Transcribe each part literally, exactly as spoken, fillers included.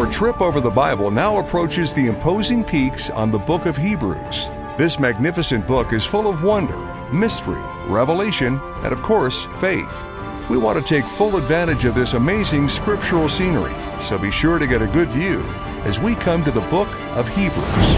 trip over the Bible now approaches the imposing peaks on the book of Hebrews. This magnificent book is full of wonder, mystery, revelation, and of course, faith. We want to take full advantage of this amazing scriptural scenery, so be sure to get a good view as we come to the book of Hebrews.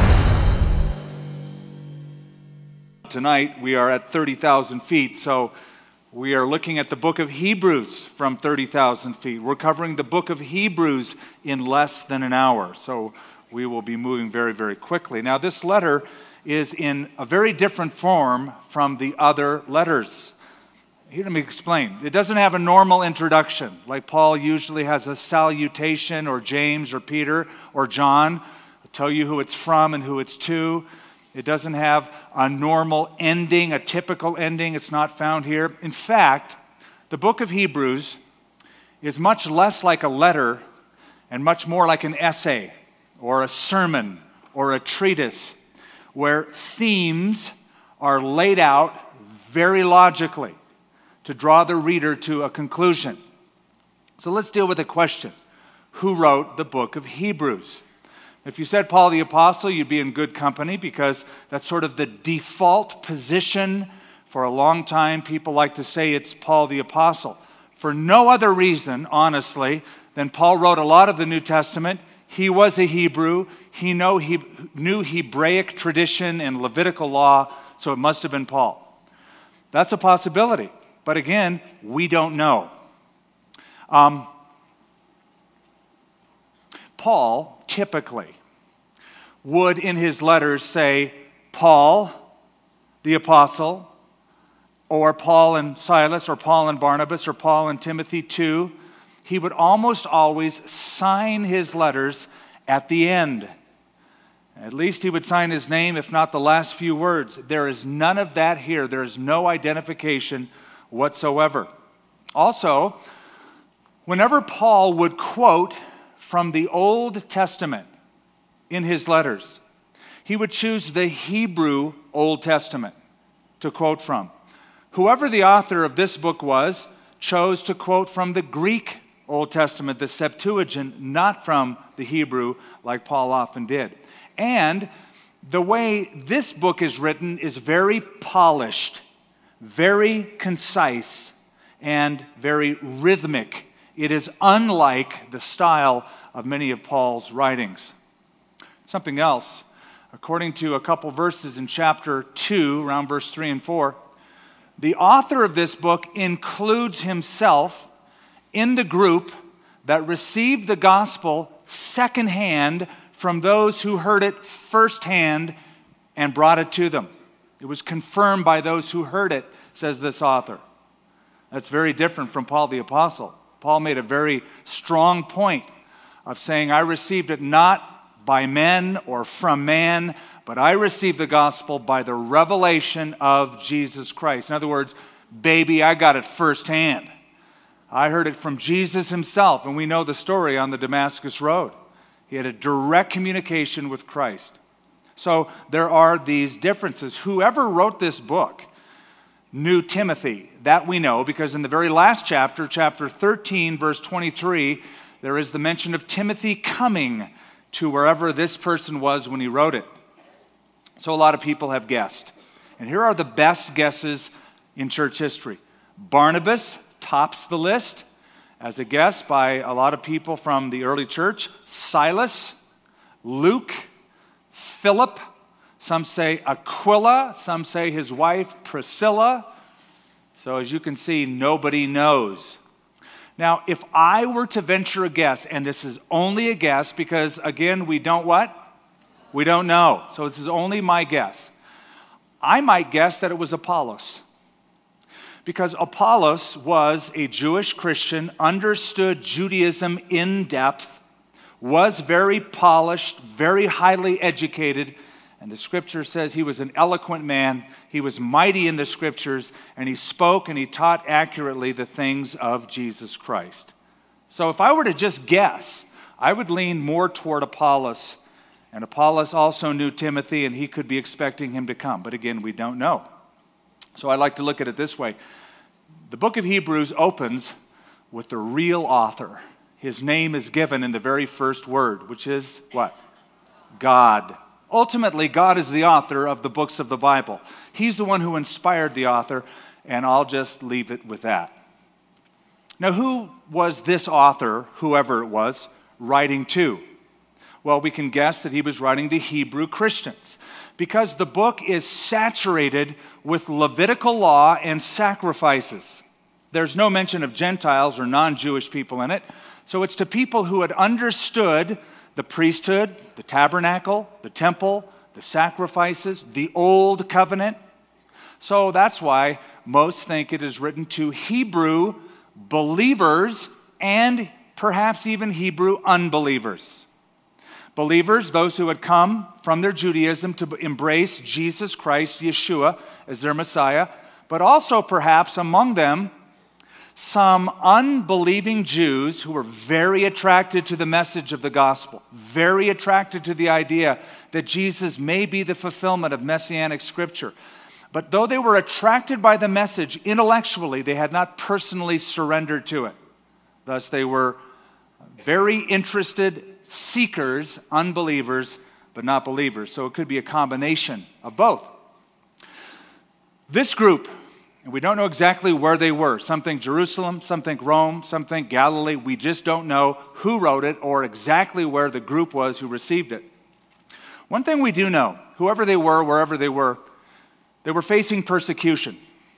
Tonight we are at thirty thousand feet, so we are looking at the book of Hebrews from thirty thousand feet. We're covering the book of Hebrews in less than an hour, so we will be moving very, very quickly. Now, this letter is in a very different form from the other letters. Here, let me explain. It doesn't have a normal introduction, like Paul usually has a salutation, or James, or Peter, or John. I'll tell you who it's from and who it's to. It doesn't have a normal ending, a typical ending. It's not found here. In fact, the book of Hebrews is much less like a letter and much more like an essay or a sermon or a treatise where themes are laid out very logically to draw the reader to a conclusion. So let's deal with the question: who wrote the book of Hebrews? If you said Paul the Apostle, you'd be in good company, because that's sort of the default position. For a long time, people like to say it's Paul the Apostle. For no other reason, honestly, than Paul wrote a lot of the New Testament. He was a Hebrew. He know he knew Hebraic tradition and Levitical law, so it must have been Paul. That's a possibility. But again, we don't know. Um, Paul typically would in his letters say Paul the Apostle, or Paul and Silas, or Paul and Barnabas, or Paul and Timothy too. He would almost always sign his letters at the end. At least he would sign his name, if not the last few words. There is none of that here. There is no identification whatsoever. Also, whenever Paul would quote from the Old Testament in his letters, he would choose the Hebrew Old Testament to quote from. Whoever the author of this book was, chose to quote from the Greek Old Testament, the Septuagint, not from the Hebrew like Paul often did. And the way this book is written is very polished, very concise, and very rhythmic. It is unlike the style of many of Paul's writings. Something else, according to a couple verses in chapter two, around verse three and four, the author of this book includes himself in the group that received the gospel secondhand from those who heard it firsthand and brought it to them. It was confirmed by those who heard it, says this author. That's very different from Paul the Apostle. Paul made a very strong point of saying, I received it not by men or from man, but I received the gospel by the revelation of Jesus Christ. In other words, baby, I got it firsthand. I heard it from Jesus himself, and we know the story on the Damascus Road. He had a direct communication with Christ. So there are these differences. Whoever wrote this book knew Timothy. That we know, because in the very last chapter, chapter thirteen, verse twenty-three, there is the mention of Timothy coming to wherever this person was when he wrote it. So a lot of people have guessed. And here are the best guesses in church history. Barnabas tops the list as a guess by a lot of people from the early church. Silas, Luke, Philip, some say Aquila, some say his wife Priscilla. So as you can see, nobody knows. Now, if I were to venture a guess, and this is only a guess because, again, we don't what? We don't know. So this is only my guess. I might guess that it was Apollos. Because Apollos was a Jewish Christian, understood Judaism in depth, was very polished, very highly educated, and the scripture says he was an eloquent man. He was mighty in the scriptures, and he spoke and he taught accurately the things of Jesus Christ. So if I were to just guess, I would lean more toward Apollos. And Apollos also knew Timothy, and he could be expecting him to come. But again, we don't know. So I like to look at it this way. The book of Hebrews opens with the real author. his name is given in the very first word, which is what? God. Ultimately, God is the author of the books of the Bible. He's the one who inspired the author, and I'll just leave it with that. Now, who was this author, whoever it was, writing to? Well, we can guess that he was writing to Hebrew Christians, because the book is saturated with Levitical law and sacrifices. There's no mention of Gentiles or non-Jewish people in it, so it's to people who had understood the priesthood, the tabernacle, the temple, the sacrifices, the old covenant. So that's why most think it is written to Hebrew believers and perhaps even Hebrew unbelievers. Believers, those who had come from their Judaism to embrace Jesus Christ, Yeshua, as their Messiah, but also perhaps among them some unbelieving Jews who were very attracted to the message of the gospel, very attracted to the idea that Jesus may be the fulfillment of Messianic scripture. But though they were attracted by the message intellectually, they had not personally surrendered to it. Thus, they were very interested seekers, unbelievers, but not believers. So it could be a combination of both. This group, and we don't know exactly where they were. Some think Jerusalem, some think Rome, some think Galilee. We just don't know who wrote it or exactly where the group was who received it. One thing we do know, whoever they were, wherever they were, they were facing persecution.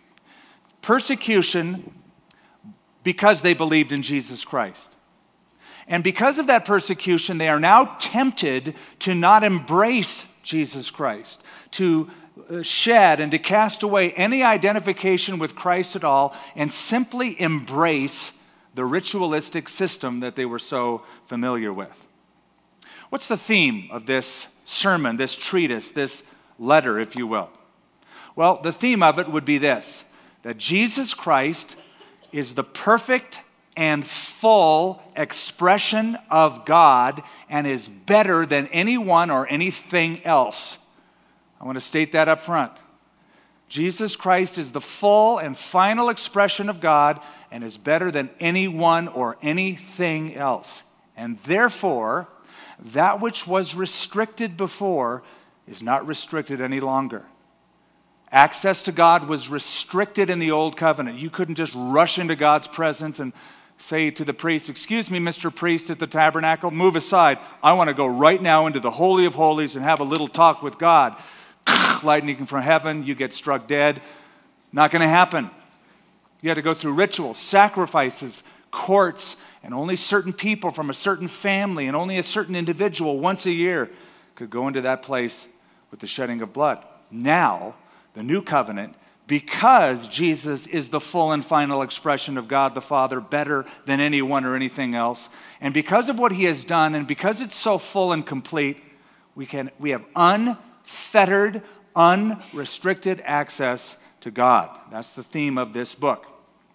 Persecution because they believed in Jesus Christ. And because of that persecution, they are now tempted to not embrace Jesus Christ, to shed and to cast away any identification with Christ at all and simply embrace the ritualistic system that they were so familiar with. What's the theme of this sermon, this treatise, this letter, if you will? Well, the theme of it would be this, that Jesus Christ is the perfect and full expression of God and is better than anyone or anything else. I want to state that up front. Jesus Christ is the full and final expression of God and is better than anyone or anything else. And therefore, that which was restricted before is not restricted any longer. Access to God was restricted in the Old Covenant. You couldn't just rush into God's presence and say to the priest, "Excuse me, Mister Priest at the tabernacle, move aside. I want to go right now into the Holy of Holies and have a little talk with God." Lightning from heaven, you get struck dead. Not going to happen. You had to go through rituals, sacrifices, courts, and only certain people from a certain family and only a certain individual once a year could go into that place with the shedding of blood. Now, the new covenant, because Jesus is the full and final expression of God the Father, better than anyone or anything else, and because of what he has done, and because it's so full and complete, we can we have unfettered, unrestricted access to God. That's the theme of this book.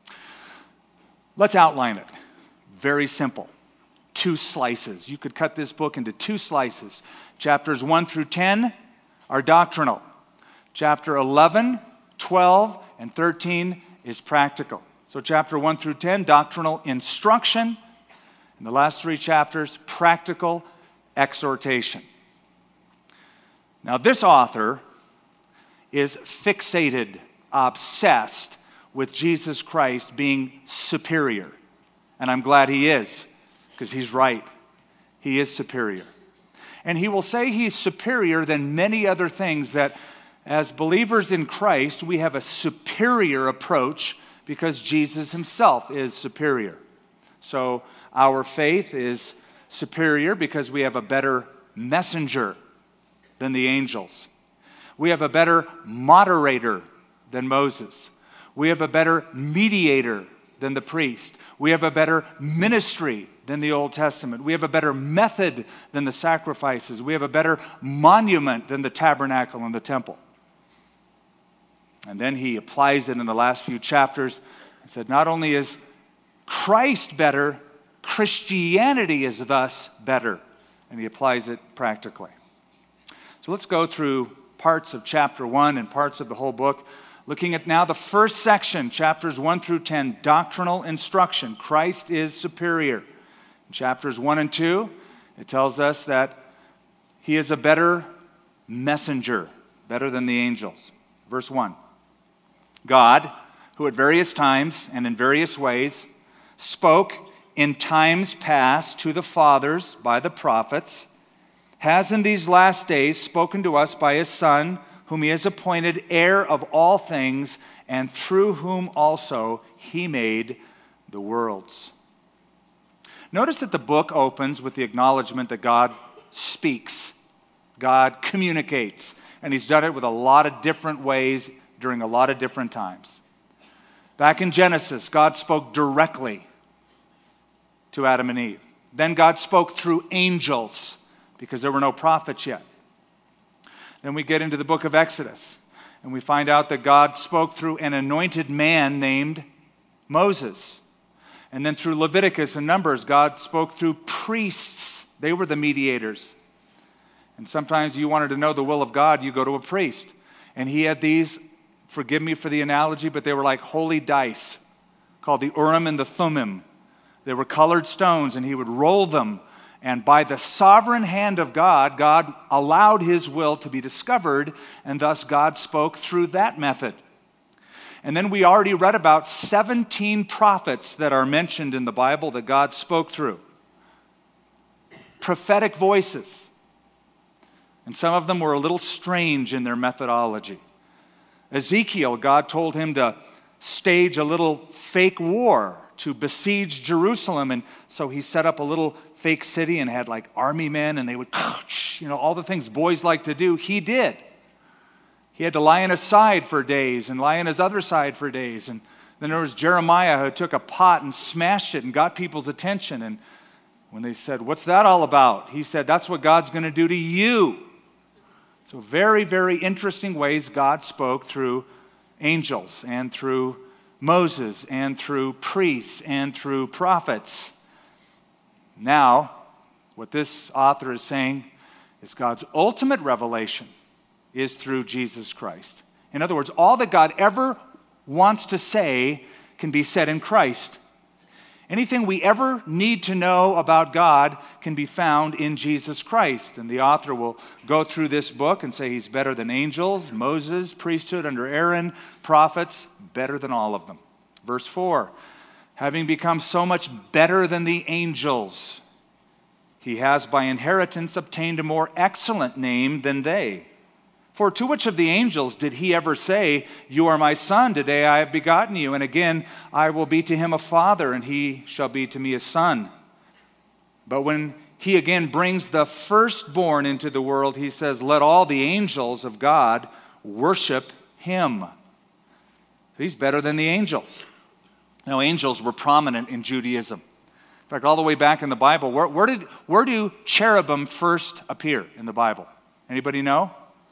Let's outline it. Very simple. Two slices. You could cut this book into two slices. Chapters one through ten are doctrinal. Chapter eleven, twelve, and thirteen is practical. So chapter one through ten, doctrinal instruction. In the last three chapters, practical exhortation. Now this author is fixated, obsessed with Jesus Christ being superior. And I'm glad he is, because he's right. He is superior. And he will say he's superior than many other things that as believers in Christ, we have a superior approach because Jesus himself is superior. So our faith is superior because we have a better messenger than the angels. We have a better moderator than Moses. We have a better mediator than the priest. We have a better ministry than the Old Testament. We have a better method than the sacrifices. We have a better monument than the tabernacle and the temple. And then he applies it in the last few chapters and said, not only is Christ better, Christianity is thus better. And he applies it practically. So let's go through parts of chapter one and parts of the whole book, looking at now the first section, chapters one through ten, doctrinal instruction. Christ is superior. In chapters one and two, it tells us that he is a better messenger, better than the angels. Verse one, God, who at various times and in various ways spoke in times past to the fathers by the prophets, has in these last days spoken to us by his Son, whom he has appointed heir of all things, and through whom also he made the worlds. Notice that the book opens with the acknowledgement that God speaks, God communicates, and he's done it with a lot of different ways during a lot of different times. Back in Genesis, God spoke directly to Adam and Eve. Then God spoke through angels, because there were no prophets yet. Then we get into the book of Exodus, and we find out that God spoke through an anointed man named Moses. And then through Leviticus and Numbers, God spoke through priests. They were the mediators. And sometimes you wanted to know the will of God, you go to a priest. And he had these, forgive me for the analogy, but they were like holy dice called the Urim and the Thummim. They were colored stones, and he would roll them. And by the sovereign hand of God, God allowed his will to be discovered, and thus God spoke through that method. And then we already read about seventeen prophets that are mentioned in the Bible that God spoke through. Prophetic voices. And some of them were a little strange in their methodology. Ezekiel, God told him to stage a little fake war to besiege Jerusalem, and so he set up a little fake city and had like army men, and they would, you know, all the things boys like to do, he did. He had to lie on his side for days and lie on his other side for days. And then there was Jeremiah who took a pot and smashed it and got people's attention. And when they said, what's that all about? He said, that's what God's going to do to you. So very, very interesting ways God spoke through angels and through Moses and through priests and through prophets. Now, what this author is saying is God's ultimate revelation is through Jesus Christ. In other words, all that God ever wants to say can be said in Christ. Anything we ever need to know about God can be found in Jesus Christ. And the author will go through this book and say he's better than angels, Moses, priesthood under Aaron, prophets, better than all of them. Verse four, having become so much better than the angels, he has by inheritance obtained a more excellent name than they. For to which of the angels did he ever say, you are my son, today I have begotten you, and again I will be to him a father, and he shall be to me a son? But when he again brings the firstborn into the world, he says, let all the angels of God worship him. He's better than the angels. Now, angels were prominent in Judaism. In fact, all the way back in the Bible, where, where did where do cherubim first appear in the Bible? Anybody know?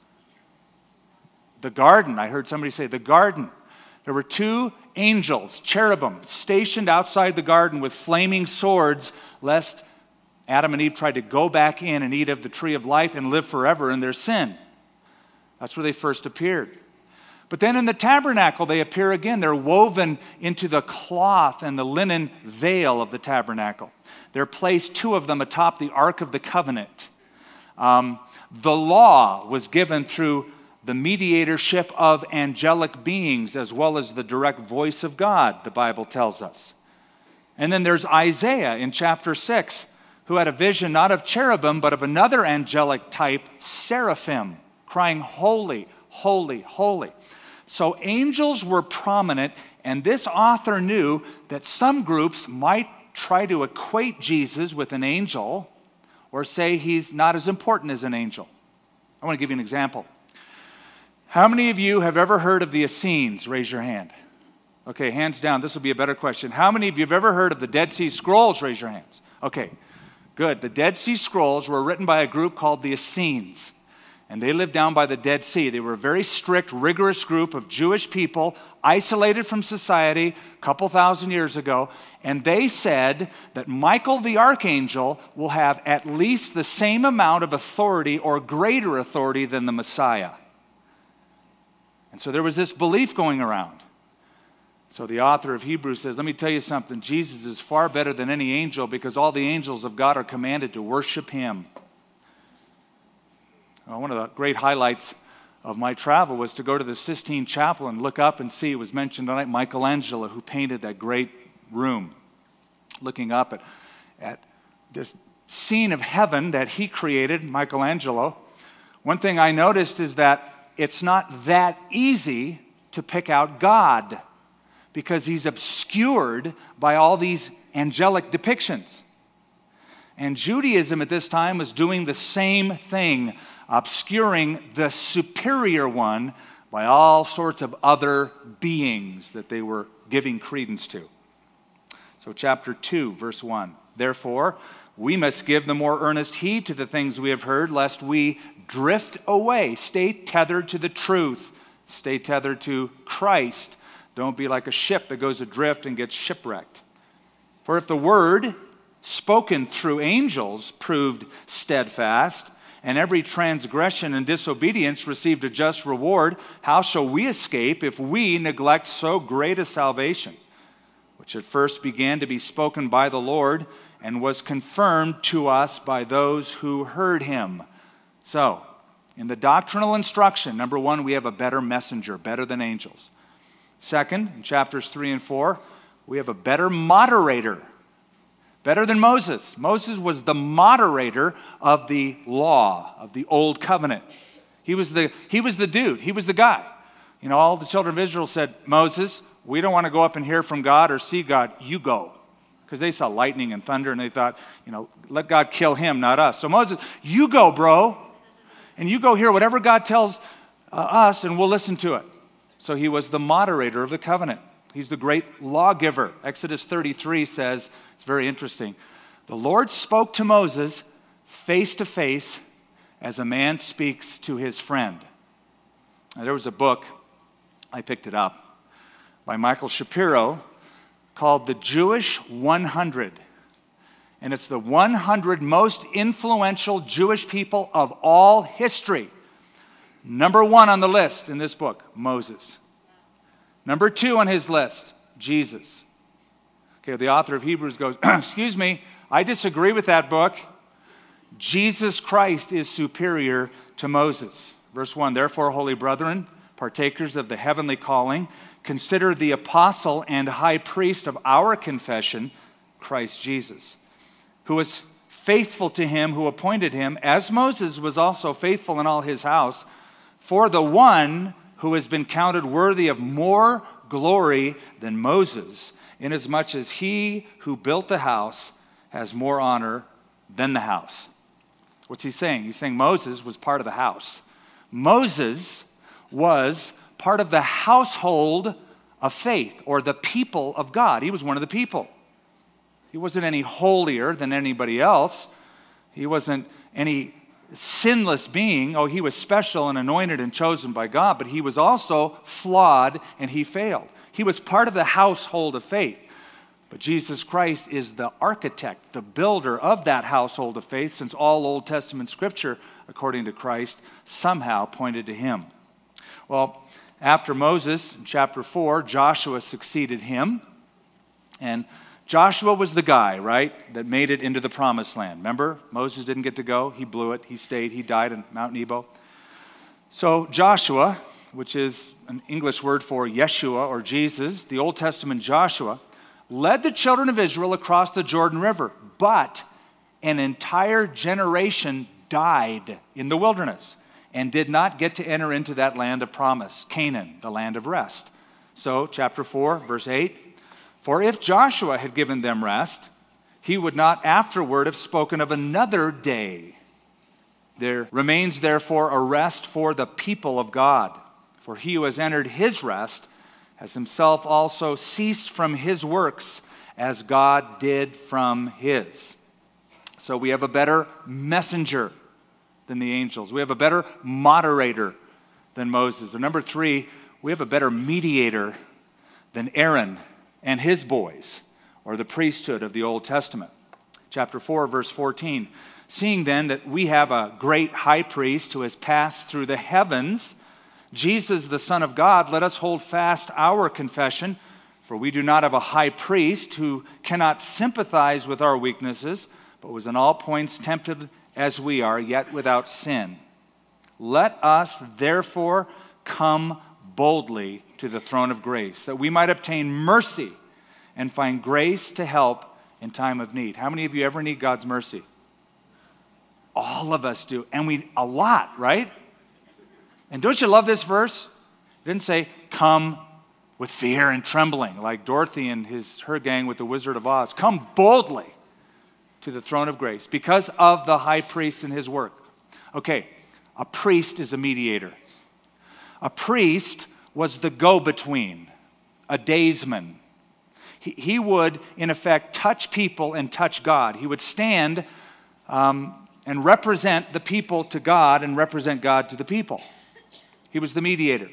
The garden. I heard somebody say the garden. There were two angels, cherubim, stationed outside the garden with flaming swords, lest Adam and Eve tried to go back in and eat of the tree of life and live forever in their sin. That's where they first appeared. But then in the tabernacle, they appear again. They're woven into the cloth and the linen veil of the tabernacle. They're placed, two of them, atop the Ark of the Covenant. Um, the law was given through the mediatorship of angelic beings as well as the direct voice of God, the Bible tells us. And then there's Isaiah in chapter six, who had a vision not of cherubim, but of another angelic type, seraphim, crying, holy, holy, holy. So angels were prominent, and this author knew that some groups might try to equate Jesus with an angel or say he's not as important as an angel. I want to give you an example. How many of you have ever heard of the Essenes? Raise your hand. Okay, hands down. This will be a better question. How many of you have ever heard of the Dead Sea Scrolls? Raise your hands. Okay, good. The Dead Sea Scrolls were written by a group called the Essenes. And they lived down by the Dead Sea. They were a very strict, rigorous group of Jewish people, isolated from society a couple thousand years ago. And they said that Michael the archangel will have at least the same amount of authority or greater authority than the Messiah. And so there was this belief going around. So the author of Hebrews says, let me tell you something. Jesus is far better than any angel because all the angels of God are commanded to worship him. Well, one of the great highlights of my travel was to go to the Sistine Chapel and look up and see, it was mentioned tonight, Michelangelo, who painted that great room. Looking up at, at this scene of heaven that he created, Michelangelo, one thing I noticed is that it's not that easy to pick out God because he's obscured by all these angelic depictions. And Judaism at this time was doing the same thing, obscuring the superior one by all sorts of other beings that they were giving credence to. So chapter two, verse one, therefore, we must give the more earnest heed to the things we have heard, lest we drift away. Stay tethered to the truth. Stay tethered to Christ. Don't be like a ship that goes adrift and gets shipwrecked. For if the word spoken through angels proved steadfast, and every transgression and disobedience received a just reward, how shall we escape if we neglect so great a salvation, which at first began to be spoken by the Lord and was confirmed to us by those who heard him? So, in the doctrinal instruction, number one, we have a better messenger, better than angels. Second, in chapters three and four, we have a better moderator, better than Moses. Moses was the moderator of the law, of the old covenant. He was the, he was the dude. He was the guy. You know, all the children of Israel said, Moses, we don't want to go up and hear from God or see God. You go. Because they saw lightning and thunder and they thought, you know, let God kill him, not us. So Moses, you go, bro. And you go hear whatever God tells uh, us and we'll listen to it. So he was the moderator of the covenant. He's the great lawgiver. Exodus thirty-three says, it's very interesting, the Lord spoke to Moses face to face as a man speaks to his friend. Now, there was a book, I picked it up, by Michael Shapiro called The Jewish one hundred. And it's the one hundred most influential Jewish people of all history. Number one on the list in this book, Moses. Number two on his list, Jesus. Okay, the author of Hebrews goes, excuse me, I disagree with that book. Jesus Christ is superior to Moses. Verse one, therefore, holy brethren, partakers of the heavenly calling, consider the apostle and high priest of our confession, Christ Jesus, who was faithful to him who appointed him, as Moses was also faithful in all his house, for the one who has been counted worthy of more glory than Moses, inasmuch as he who built the house has more honor than the house. What's he saying? He's saying Moses was part of the house. Moses was part of the household of faith, or the people of God. He was one of the people. He wasn't any holier than anybody else. He wasn't any sinless being. Oh, he was special and anointed and chosen by God, but he was also flawed and he failed. He was part of the household of faith. But Jesus Christ is the architect, the builder of that household of faith, since all Old Testament scripture, according to Christ, somehow pointed to him. Well, after Moses, in chapter four, Joshua succeeded him. And Joshua was the guy, right, that made it into the promised land. Remember, Moses didn't get to go. He blew it. He stayed. He died on Mount Nebo. So Joshua, which is an English word for Yeshua or Jesus, the Old Testament Joshua, led the children of Israel across the Jordan River. But an entire generation died in the wilderness and did not get to enter into that land of promise, Canaan, the land of rest. So, chapter four, verse eight, for if Joshua had given them rest, he would not afterward have spoken of another day. There remains therefore a rest for the people of God. For he who has entered his rest has himself also ceased from his works as God did from his. So we have a better messenger than the angels. We have a better moderator than Moses. And number three, we have a better mediator than Aaron and his boys, or the priesthood of the Old Testament. Chapter four, verse fourteen. Seeing then that we have a great high priest who has passed through the heavens, Jesus, the Son of God, let us hold fast our confession. For we do not have a high priest who cannot sympathize with our weaknesses, but was in all points tempted as we are, yet without sin. Let us therefore come boldly to the throne of grace, that we might obtain mercy and find grace to help in time of need. How many of you ever need God's mercy? All of us do, and we a lot, right? And don't you love this verse? It didn't say, come with fear and trembling, like Dorothy and his her gang with the Wizard of Oz. Come boldly to the throne of grace because of the high priest and his work. Okay, a priest is a mediator. A priest was the go-between, a daysman. He, he would, in effect, touch people and touch God. He would stand um, and represent the people to God and represent God to the people. He was the mediator.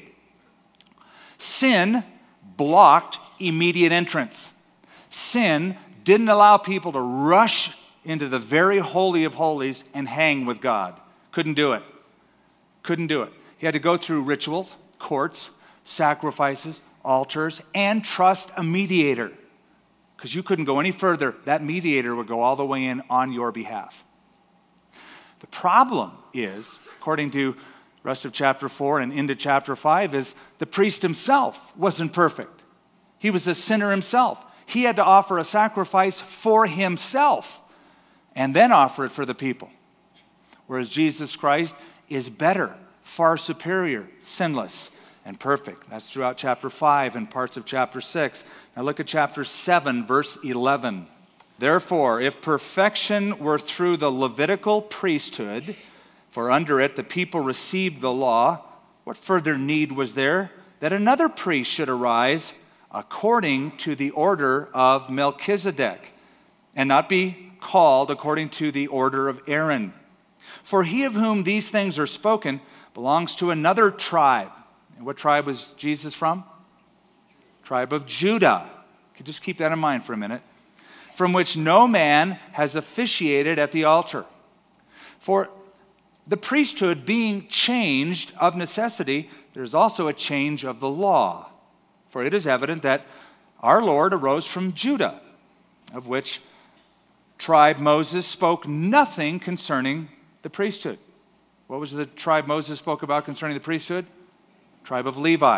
Sin blocked immediate entrance. Sin didn't allow people to rush into the very holy of holies and hang with God. Couldn't do it. Couldn't do it. He had to go through rituals, courts, sacrifices, altars, and trust a mediator. Because you couldn't go any further. That mediator would go all the way in on your behalf. The problem is, according to the rest of chapter four and into chapter five, is the priest himself wasn't perfect. He was a sinner himself. He had to offer a sacrifice for himself and then offer it for the people. Whereas Jesus Christ is better, far superior, sinless, and perfect. That's throughout chapter five and parts of chapter six. Now look at chapter seven, verse eleven. Therefore, if perfection were through the Levitical priesthood, for under it the people received the law, what further need was there that another priest should arise according to the order of Melchizedek, and not be called according to the order of Aaron? For he of whom these things are spoken belongs to another tribe. And what tribe was Jesus from? Tribe of Judah. You could just keep that in mind for a minute. From which no man has officiated at the altar. For the priesthood being changed of necessity, there is also a change of the law. For it is evident that our Lord arose from Judah, of which tribe Moses spoke nothing concerning the priesthood. What was the tribe Moses spoke about concerning the priesthood? Tribe of Levi.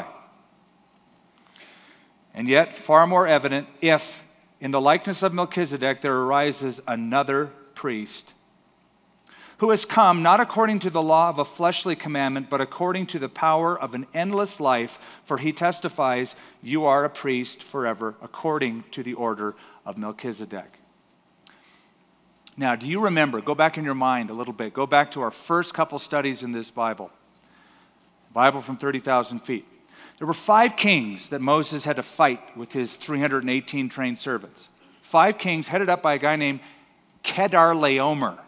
And yet, far more evident, if in the likeness of Melchizedek there arises another priest, who has come not according to the law of a fleshly commandment, but according to the power of an endless life, for he testifies, you are a priest forever, according to the order of Melchizedek. Now, do you remember, go back in your mind a little bit, go back to our first couple studies in this Bible, Bible from thirty thousand feet. There were five kings that Moses had to fight with his three hundred eighteen trained servants. Five kings headed up by a guy named Kedorlaomer.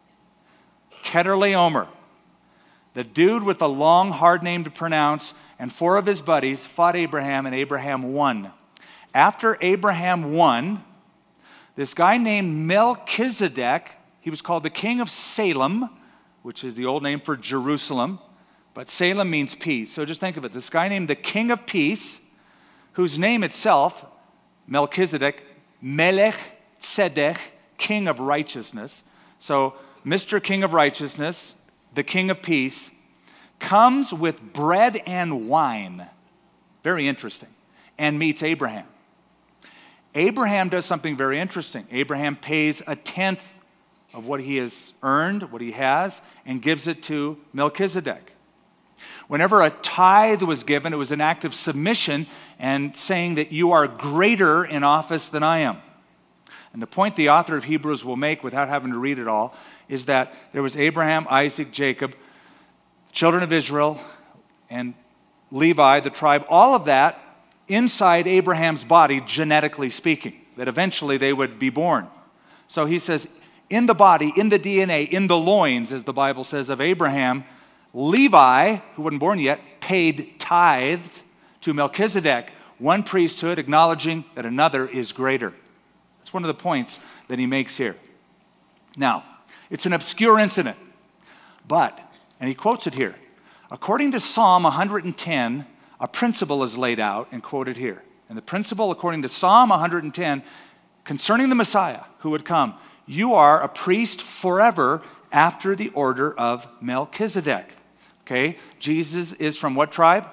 Kedorlaomer. The dude with the long, hard name to pronounce, and four of his buddies fought Abraham, and Abraham won. After Abraham won, this guy named Melchizedek, he was called the king of Salem, which is the old name for Jerusalem, but Salem means peace. So just think of it. This guy named the king of peace, whose name itself, Melchizedek, Melech Tzedek, king of righteousness. So Mister King of Righteousness, the king of peace, comes with bread and wine. Very interesting. And meets Abraham. Abraham does something very interesting. Abraham pays a tenth of what he has earned, what he has, and gives it to Melchizedek. Whenever a tithe was given, it was an act of submission and saying that you are greater in office than I am. And the point the author of Hebrews will make without having to read it all is that there was Abraham, Isaac, Jacob, children of Israel, and Levi, the tribe, all of that inside Abraham's body, genetically speaking, that eventually they would be born. So he says, in the body, in the D N A, in the loins, as the Bible says, of Abraham, Levi, who wasn't born yet, paid tithes to Melchizedek, one priesthood acknowledging that another is greater. That's one of the points that he makes here. Now, it's an obscure incident, but, and he quotes it here, according to Psalm one hundred ten, a principle is laid out and quoted here. And the principle, according to Psalm one hundred ten, concerning the Messiah who would come, you are a priest forever after the order of Melchizedek. Okay, Jesus is from what tribe?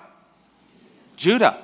Judah.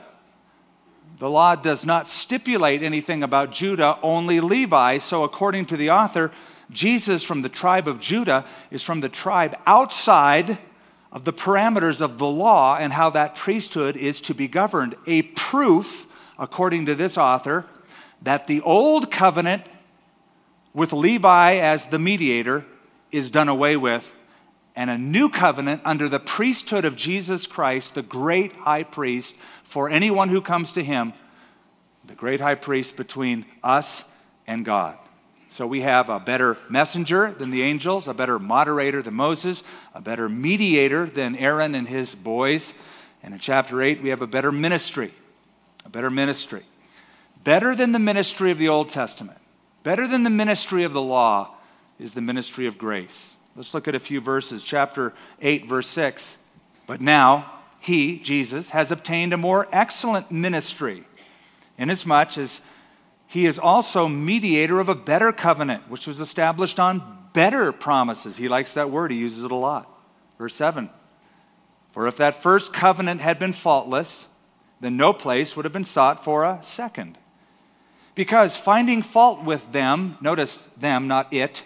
The law does not stipulate anything about Judah, only Levi. So according to the author, Jesus from the tribe of Judah is from the tribe outside of the parameters of the law and how that priesthood is to be governed. A proof, according to this author, that the old covenant with Levi as the mediator is done away with, and a new covenant under the priesthood of Jesus Christ, the great high priest, for anyone who comes to him, the great high priest between us and God. So we have a better messenger than the angels, a better moderator than Moses, a better mediator than Aaron and his boys. And in chapter eight, we have a better ministry, a better ministry. Better than the ministry of the Old Testament, better than the ministry of the law is the ministry of grace. Let's look at a few verses. Chapter eight, verse six. But now he, Jesus, has obtained a more excellent ministry, inasmuch as he is also mediator of a better covenant, which was established on better promises. He likes that word. He uses it a lot. Verse seven. For if that first covenant had been faultless, then no place would have been sought for a second. Because finding fault with them, notice them, not it.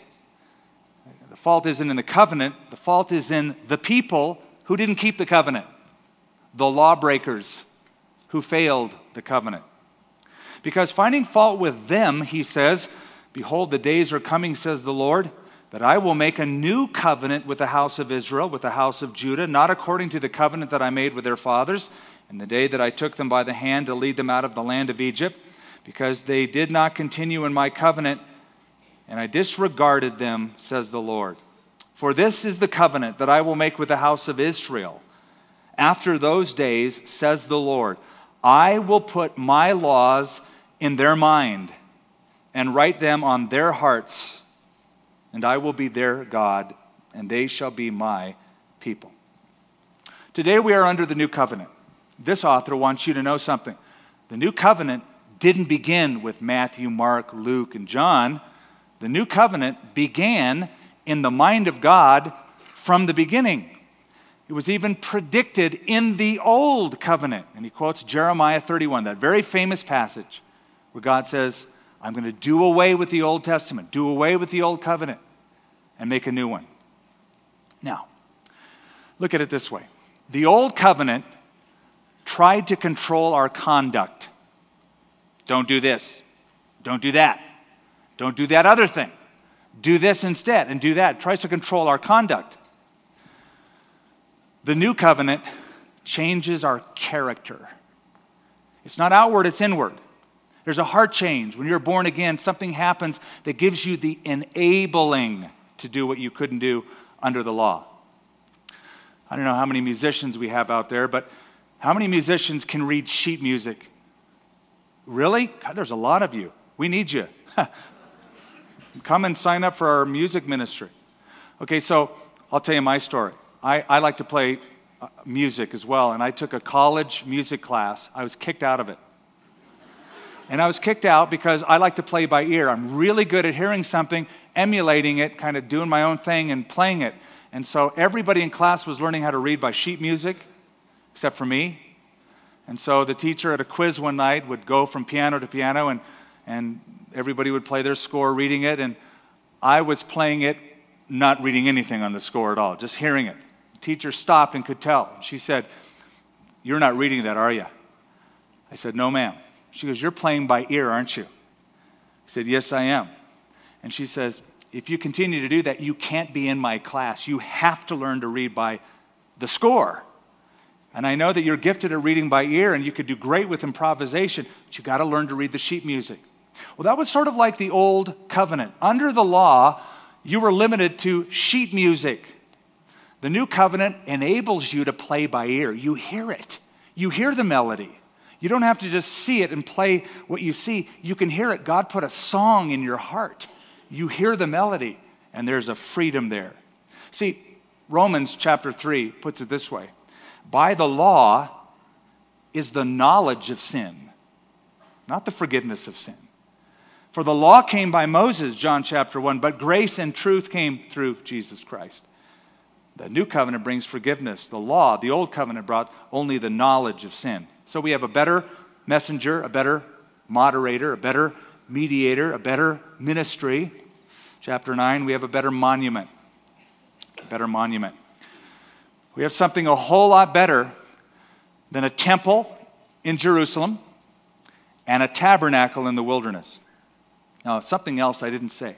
The fault isn't in the covenant. The fault is in the people who didn't keep the covenant. The lawbreakers who failed the covenant. Because finding fault with them, he says, behold, the days are coming, says the Lord, that I will make a new covenant with the house of Israel, with the house of Judah, not according to the covenant that I made with their fathers in the day that I took them by the hand to lead them out of the land of Egypt, because they did not continue in my covenant, and I disregarded them, says the Lord. For this is the covenant that I will make with the house of Israel. After those days, says the Lord, I will put my laws in their mind and write them on their hearts, and I will be their God, and they shall be my people. Today we are under the new covenant. This author wants you to know something. The new covenant didn't begin with Matthew, Mark, Luke, and John. The new covenant began in the mind of God from the beginning. It was even predicted in the old covenant. And he quotes Jeremiah thirty-one, that very famous passage where God says, I'm going to do away with the Old Testament, do away with the old covenant, and make a new one. Now, look at it this way. The old covenant tried to control our conduct. Don't do this. Don't do that. Don't do that other thing. Do this instead and do that. It tries to control our conduct. The new covenant changes our character. It's not outward, it's inward. There's a heart change. When you're born again, something happens that gives you the enabling to do what you couldn't do under the law. I don't know how many musicians we have out there, but how many musicians can read sheet music? Really? God, there's a lot of you. We need you. Come and sign up for our music ministry. Okay, so I'll tell you my story. I, I like to play uh, music as well, and I took a college music class. I was kicked out of it. And I was kicked out because I like to play by ear. I'm really good at hearing something, emulating it, kind of doing my own thing and playing it. And so everybody in class was learning how to read by sheet music, except for me. And so the teacher at a quiz one night would go from piano to piano, and, and everybody would play their score reading it, and I was playing it, not reading anything on the score at all, just hearing it. The teacher stopped and could tell. She said, "You're not reading that, are you?" I said, "No, ma'am." She goes, "You're playing by ear, aren't you?" I said, "Yes, I am." And she says, "If you continue to do that, you can't be in my class. You have to learn to read by the score. And I know that you're gifted at reading by ear, and you could do great with improvisation, but you got to learn to read the sheet music." Well, that was sort of like the old covenant. Under the law, you were limited to sheet music. The new covenant enables you to play by ear. You hear it. You hear the melody. You don't have to just see it and play what you see. You can hear it. God put a song in your heart. You hear the melody, and there's a freedom there. See, Romans chapter three puts it this way. By the law is the knowledge of sin. not the forgiveness of sin. For the law came by Moses, John chapter one, but grace and truth came through Jesus Christ. The new covenant brings forgiveness. The law, the old covenant, brought only the knowledge of sin. So we have a better messenger, a better moderator, a better mediator, a better ministry. Chapter nine, we have a better monument. A better monument. We have something a whole lot better than a temple in Jerusalem and a tabernacle in the wilderness. Now, something else I didn't say.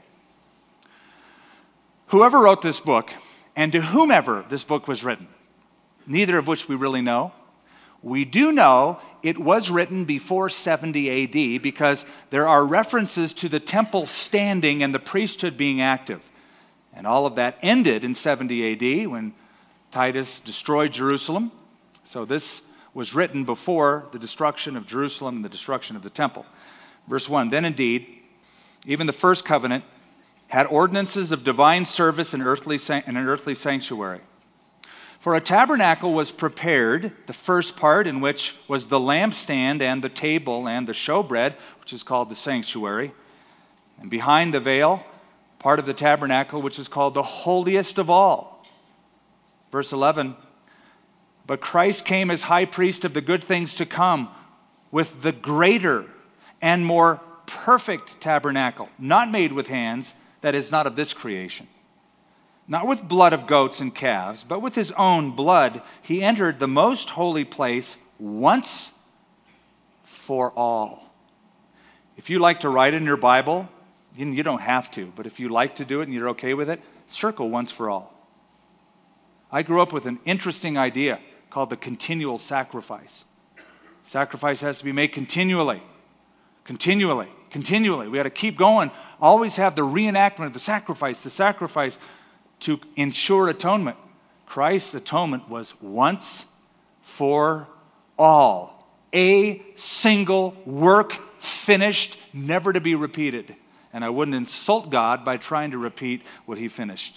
Whoever wrote this book, and to whomever this book was written, neither of which we really know, we do know it was written before seventy A D because there are references to the temple standing and the priesthood being active. And all of that ended in seventy A D when Titus destroyed Jerusalem. So this was written before the destruction of Jerusalem and the destruction of the temple. Verse one, then indeed, even the first covenant had ordinances of divine service and earthly and an earthly sanctuary. For a tabernacle was prepared, the first part in which was the lampstand and the table and the showbread, which is called the sanctuary. And behind the veil, part of the tabernacle, which is called the holiest of all. Verse eleven, but Christ came as high priest of the good things to come with the greater and more perfect tabernacle, not made with hands, that is not of this creation. Not with blood of goats and calves, but with his own blood, he entered the most holy place once for all. If you like to write in your Bible, you don't have to, but if you like to do it and you're okay with it, circle once for all. I grew up with an interesting idea called the continual sacrifice. Sacrifice has to be made continually, continually, continually. We got to keep going, always have the reenactment of the sacrifice, the sacrifice, to ensure atonement. Christ's atonement was once for all. A single work finished, never to be repeated. And I wouldn't insult God by trying to repeat what he finished.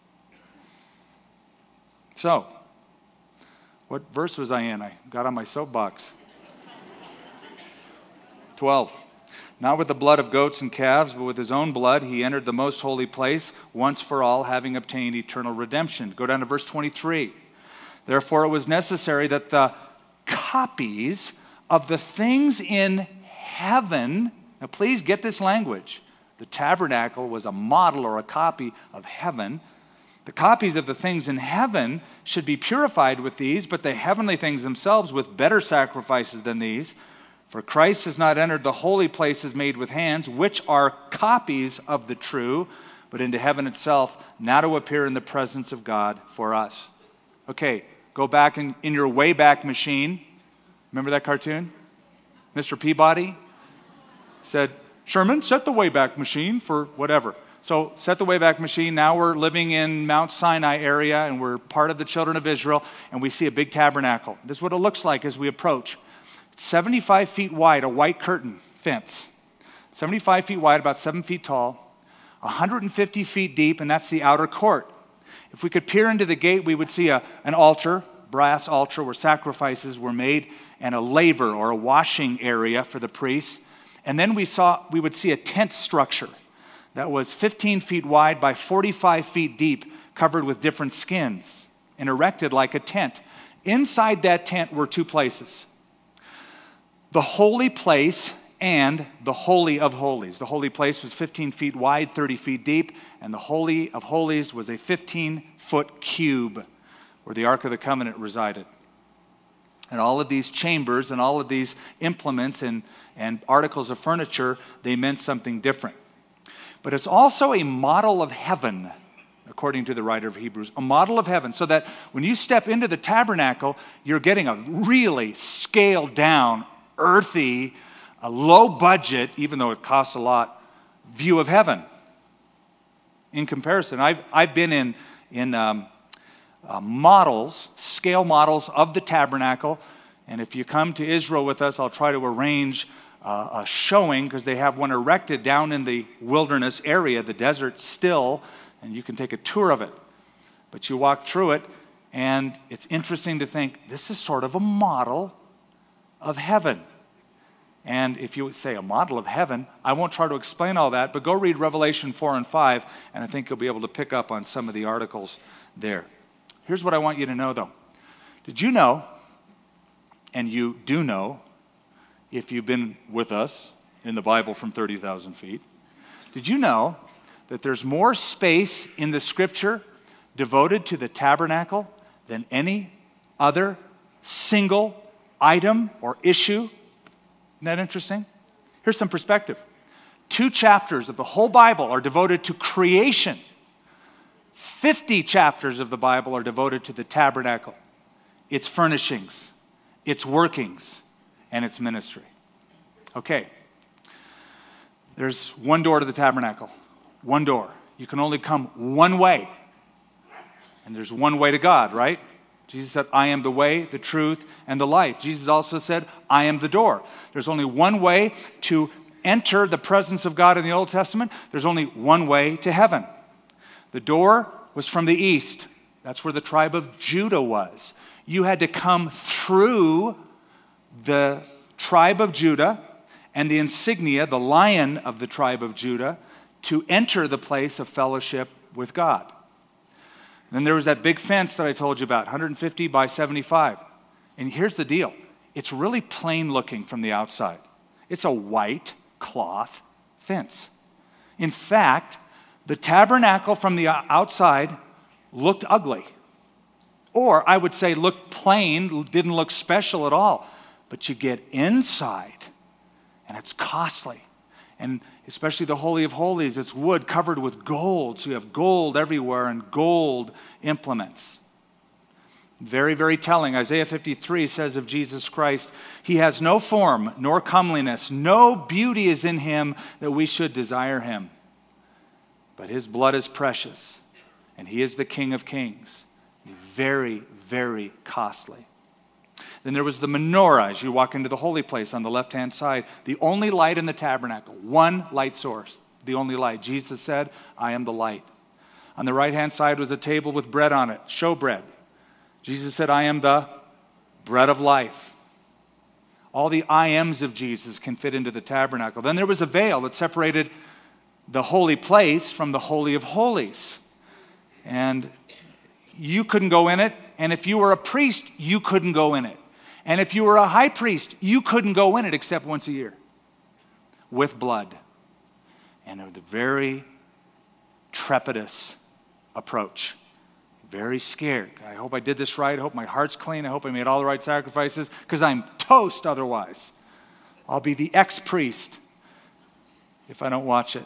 So, what verse was I in? I got on my soapbox. twelve. Not with the blood of goats and calves, but with his own blood, he entered the most holy place once for all, having obtained eternal redemption. Go down to verse twenty-three. Therefore, it was necessary that the copies of the things in heaven, now please get this language. The tabernacle was a model or a copy of heaven. The copies of the things in heaven should be purified with these, but the heavenly things themselves with better sacrifices than these. For Christ has not entered the holy places made with hands, which are copies of the true, but into heaven itself, now to appear in the presence of God for us. Okay, go back in, in your Wayback Machine. Remember that cartoon? Mister Peabody said, Sherman, set the Wayback Machine for whatever. So set the Wayback Machine. Now we're living in Mount Sinai area, and we're part of the children of Israel, and we see a big tabernacle. This is what it looks like as we approach. seventy-five feet wide, a white curtain fence. seventy-five feet wide, about seven feet tall. one hundred fifty feet deep, and that's the outer court. If we could peer into the gate, we would see a, an altar, brass altar, where sacrifices were made, and a laver or a washing area for the priests. And then we saw, we would see a tent structure that was fifteen feet wide by forty-five feet deep, covered with different skins, and erected like a tent. Inside that tent were two places. The holy place and the Holy of Holies. The holy place was fifteen feet wide, thirty feet deep, and the Holy of Holies was a fifteen-foot cube where the Ark of the Covenant resided. And all of these chambers and all of these implements and, and articles of furniture, they meant something different. But it's also a model of heaven, according to the writer of Hebrews, a model of heaven, so that when you step into the tabernacle, you're getting a really scaled down, earthy, a low budget, even though it costs a lot, view of heaven. In comparison, I've, I've been in, in um, uh, models, scale models of the tabernacle, and if you come to Israel with us, I'll try to arrange uh, a showing, because they have one erected down in the wilderness area, the desert still, and you can take a tour of it. But you walk through it, and it's interesting to think, this is sort of a model of heaven. And if you would say a model of heaven, I won't try to explain all that, but go read Revelation four and five, and I think you'll be able to pick up on some of the articles there. Here's what I want you to know, though. Did you know, and you do know, if you've been with us in the Bible from thirty thousand feet, did you know that there's more space in the Scripture devoted to the tabernacle than any other single item or issue? Isn't that interesting? Here's some perspective. Two chapters of the whole Bible are devoted to creation. Fifty chapters of the Bible are devoted to the tabernacle, its furnishings, its workings, and its ministry. Okay. There's one door to the tabernacle. One door. You can only come one way. And there's one way to God, right? Jesus said, I am the way, the truth, and the life. Jesus also said, I am the door. There's only one way to enter the presence of God in the Old Testament. There's only one way to heaven. The door was from the east. That's where the tribe of Judah was. You had to come through the tribe of Judah and the insignia, the lion of the tribe of Judah, to enter the place of fellowship with God. And then there was that big fence that I told you about, one hundred fifty by seventy-five. And here's the deal. It's really plain looking from the outside. It's a white cloth fence. In fact, the tabernacle from the outside looked ugly. Or I would say looked plain, didn't look special at all. But you get inside, and it's costly. And especially the Holy of Holies, it's wood covered with gold. So you have gold everywhere and gold implements. Very, very telling. Isaiah fifty-three says of Jesus Christ, He has no form nor comeliness. No beauty is in Him that we should desire Him. But His blood is precious, and He is the King of kings. Very, very costly. Then there was the menorah as you walk into the holy place on the left-hand side. The only light in the tabernacle. One light source. The only light. Jesus said, I am the light. On the right-hand side was a table with bread on it. Showbread. Jesus said, I am the bread of life. All the I ams of Jesus can fit into the tabernacle. Then there was a veil that separated the holy place from the Holy of Holies. And you couldn't go in it. And if you were a priest, you couldn't go in it. And if you were a high priest, you couldn't go in it except once a year with blood. And a very trepidous approach. Very scared. I hope I did this right. I hope my heart's clean. I hope I made all the right sacrifices because I'm toast otherwise. I'll be the ex-priest if I don't watch it.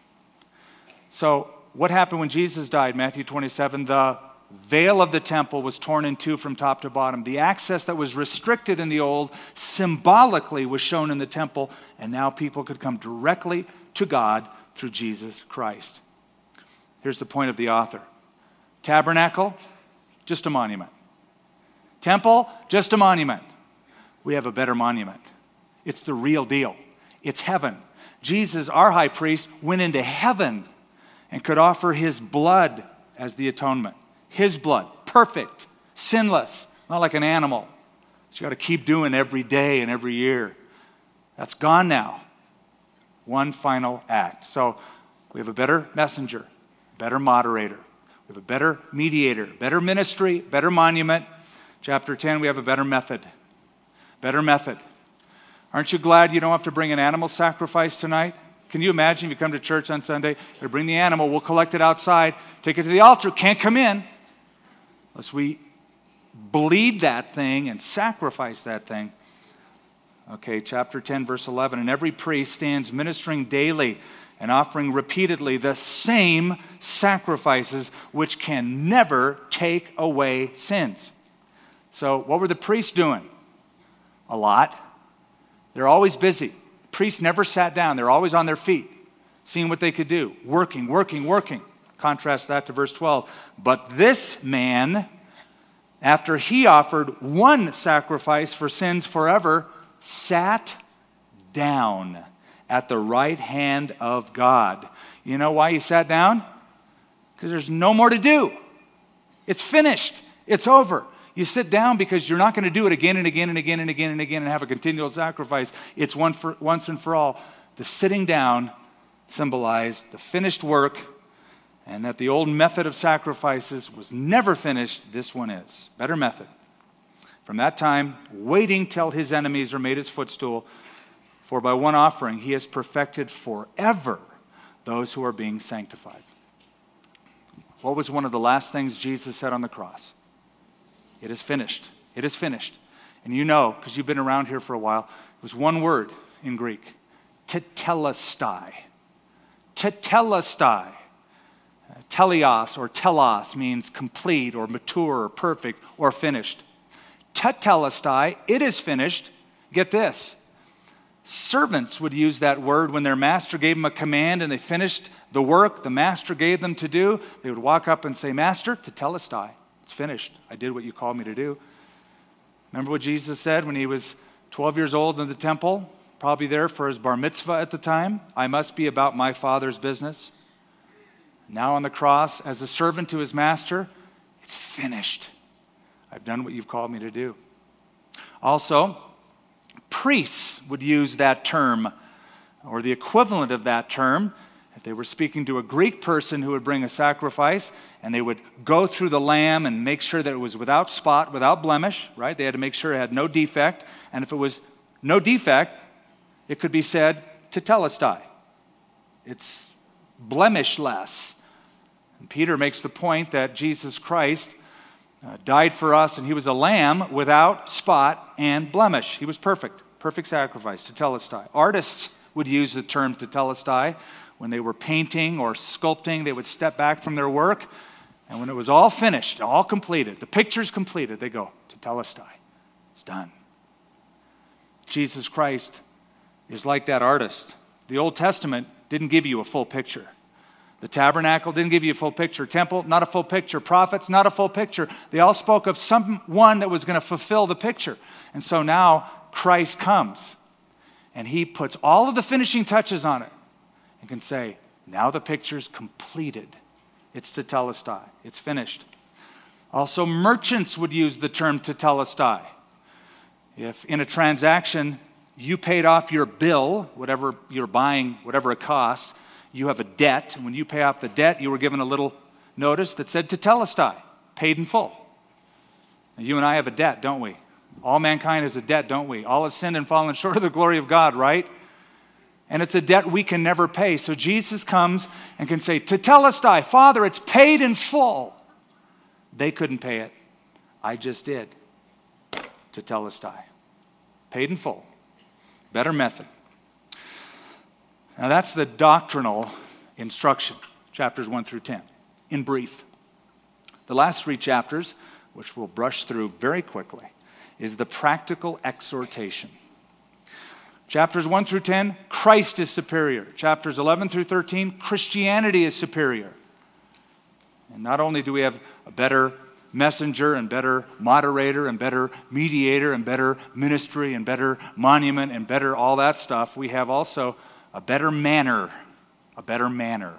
So what happened when Jesus died? Matthew twenty-seven, the veil of the temple was torn in two from top to bottom. The access that was restricted in the old symbolically was shown in the temple, and now people could come directly to God through Jesus Christ. Here's the point of the author. Tabernacle, just a monument. Temple, just a monument. We have a better monument. It's the real deal. It's heaven. Jesus, our high priest, went into heaven and could offer His blood as the atonement. His blood, perfect, sinless, not like an animal that you got to keep doing every day and every year. That's gone now. One final act. So we have a better messenger, better moderator. We have a better mediator, better ministry, better monument. Chapter ten, we have a better method. Better method. Aren't you glad you don't have to bring an animal sacrifice tonight? Can you imagine if you come to church on Sunday, you bring the animal, we'll collect it outside, take it to the altar, can't come in. Unless we bleed that thing and sacrifice that thing. Okay, chapter ten, verse eleven. And every priest stands ministering daily and offering repeatedly the same sacrifices which can never take away sins. So what were the priests doing? A lot. They're always busy. Priests never sat down. They're always on their feet, seeing what they could do. Working, working, working. Contrast that to verse twelve. But this man, after he offered one sacrifice for sins forever, sat down at the right hand of God. You know why he sat down? Because there's no more to do. It's finished. It's over. You sit down because you're not going to do it again and again and again and again and again and have a continual sacrifice. It's one for, once and for all. The sitting down symbolized the finished work, and that the old method of sacrifices was never finished. This one is. Better method. From that time, waiting till his enemies are made his footstool, for by one offering he has perfected forever those who are being sanctified. What was one of the last things Jesus said on the cross? It is finished. It is finished. And you know, because you've been around here for a while, it was one word in Greek. Tetelestai. Tetelestai. Teleos or telos means complete or mature or perfect or finished. Tetelestai, it is finished. Get this. Servants would use that word when their master gave them a command and they finished the work the master gave them to do. They would walk up and say, Master, tetelestai, it's finished. I did what you called me to do. Remember what Jesus said when he was twelve years old in the temple, probably there for his bar mitzvah at the time? I must be about my Father's business. Now on the cross, as a servant to his master, it's finished. I've done what you've called me to do. Also, priests would use that term, or the equivalent of that term, if they were speaking to a Greek person who would bring a sacrifice, and they would go through the lamb and make sure that it was without spot, without blemish, right? They had to make sure it had no defect, and if it was no defect, it could be said tetelestai. It's blemishless. And Peter makes the point that Jesus Christ Uh, died for us, and he was a lamb without spot and blemish. He was perfect, perfect sacrifice, tetelestai. Artists would use the term tetelestai when they were painting or sculpting. They would step back from their work, and when it was all finished, all completed, the picture's completed, they go, tetelestai, it's done. Jesus Christ is like that artist. The Old Testament didn't give you a full picture. The tabernacle didn't give you a full picture. Temple, not a full picture. Prophets, not a full picture. They all spoke of someone that was going to fulfill the picture. And so now Christ comes, and he puts all of the finishing touches on it and can say, now the picture's completed. It's tetelestai. It's finished. Also, merchants would use the term tetelestai. If in a transaction you paid off your bill, whatever you're buying, whatever it costs, you have a debt, and when you pay off the debt, you were given a little notice that said tetelestai, paid in full. And you and I have a debt, don't we? All mankind has a debt, don't we? All have sinned and fallen short of the glory of God, right? And it's a debt we can never pay. So Jesus comes and can say, tetelestai, Father, it's paid in full. They couldn't pay it. I just did. Tetelestai, paid in full. Better method. Now that's the doctrinal instruction, chapters one through ten, in brief. The last three chapters, which we'll brush through very quickly, is the practical exhortation. Chapters one through ten, Christ is superior. Chapters eleven through thirteen, Christianity is superior. And not only do we have a better messenger and better moderator and better mediator and better ministry and better monument and better all that stuff, we have also a better manner, a better manner.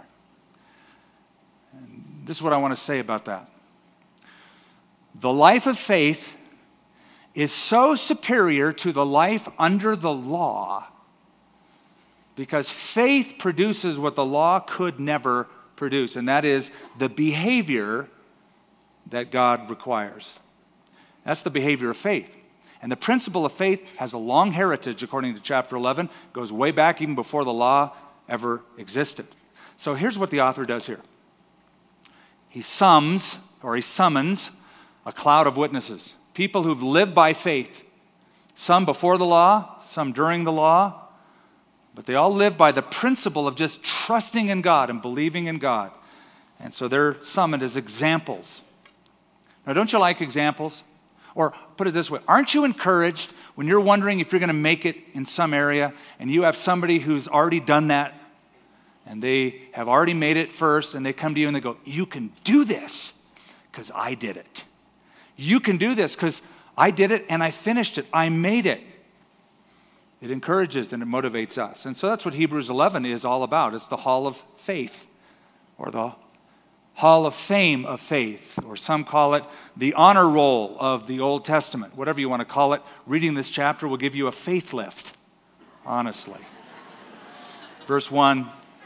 And this is what I want to say about that. The life of faith is so superior to the life under the law because faith produces what the law could never produce, and that is the behavior that God requires. That's the behavior of faith. And the principle of faith has a long heritage, according to chapter eleven. It goes way back even before the law ever existed. So here's what the author does here. He sums, or he summons, a cloud of witnesses. People who've lived by faith. Some before the law, some during the law. But they all live by the principle of just trusting in God and believing in God. And so they're summoned as examples. Now, don't you like examples? Or put it this way, aren't you encouraged when you're wondering if you're going to make it in some area and you have somebody who's already done that and they have already made it first and they come to you and they go, you can do this because I did it. You can do this because I did it and I finished it. I made it. It encourages and it motivates us. And so that's what Hebrews eleven is all about. It's the hall of faith or the Hall of Fame of faith, or some call it the honor roll of the Old Testament. Whatever you want to call it, reading this chapter will give you a faith lift, honestly. Verse one,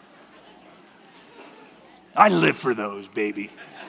I live for those, baby.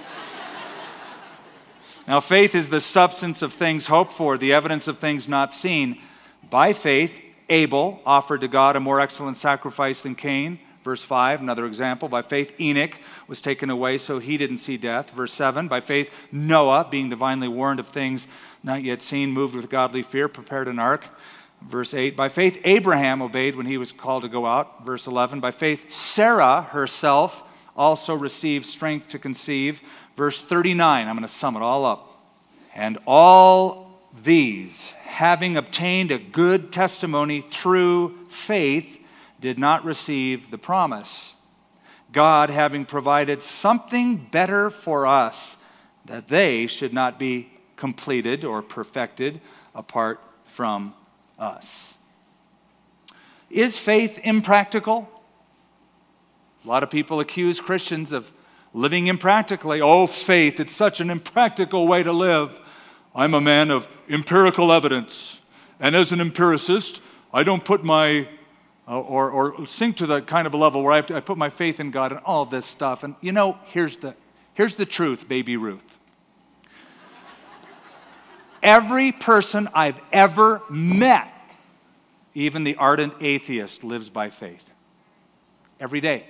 Now, faith is the substance of things hoped for, the evidence of things not seen. By faith, Abel offered to God a more excellent sacrifice than Cain. Verse five, another example. By faith, Enoch was taken away so he didn't see death. Verse seven, by faith, Noah, being divinely warned of things not yet seen, moved with godly fear, prepared an ark. Verse eight, by faith, Abraham obeyed when he was called to go out. Verse eleven, by faith, Sarah herself also received strength to conceive. Verse thirty-nine, I'm going to sum it all up. And all these, having obtained a good testimony through faith, did not receive the promise, God having provided something better for us, that they should not be completed or perfected apart from us. Is faith impractical? A lot of people accuse Christians of living impractically. Oh, faith, it's such an impractical way to live. I'm a man of empirical evidence, and as an empiricist, I don't put my Uh, or, or sink to the kind of a level where I, have to, I put my faith in God and all this stuff. And you know, here's the, here's the truth, baby Ruth. Every person I've ever met, even the ardent atheist, lives by faith. Every day.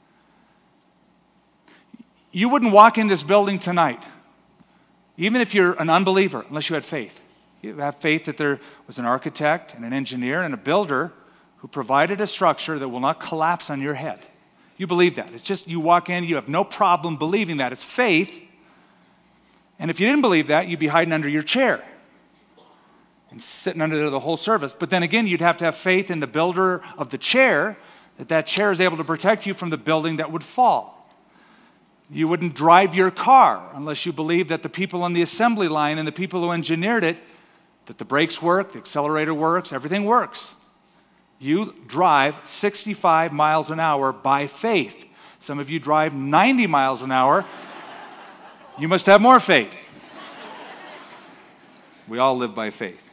You wouldn't walk in this building tonight, even if you're an unbeliever, unless you had faith. You have faith that there was an architect and an engineer and a builder who provided a structure that will not collapse on your head. You believe that. It's just you walk in, you have no problem believing that. It's faith. And if you didn't believe that, you'd be hiding under your chair and sitting under there the whole service. But then again, you'd have to have faith in the builder of the chair, that that chair is able to protect you from the building that would fall. You wouldn't drive your car unless you believed that the people on the assembly line and the people who engineered it, that the brakes work, the accelerator works, everything works. You drive sixty-five miles an hour by faith. Some of you drive ninety miles an hour. You must have more faith. We all live by faith.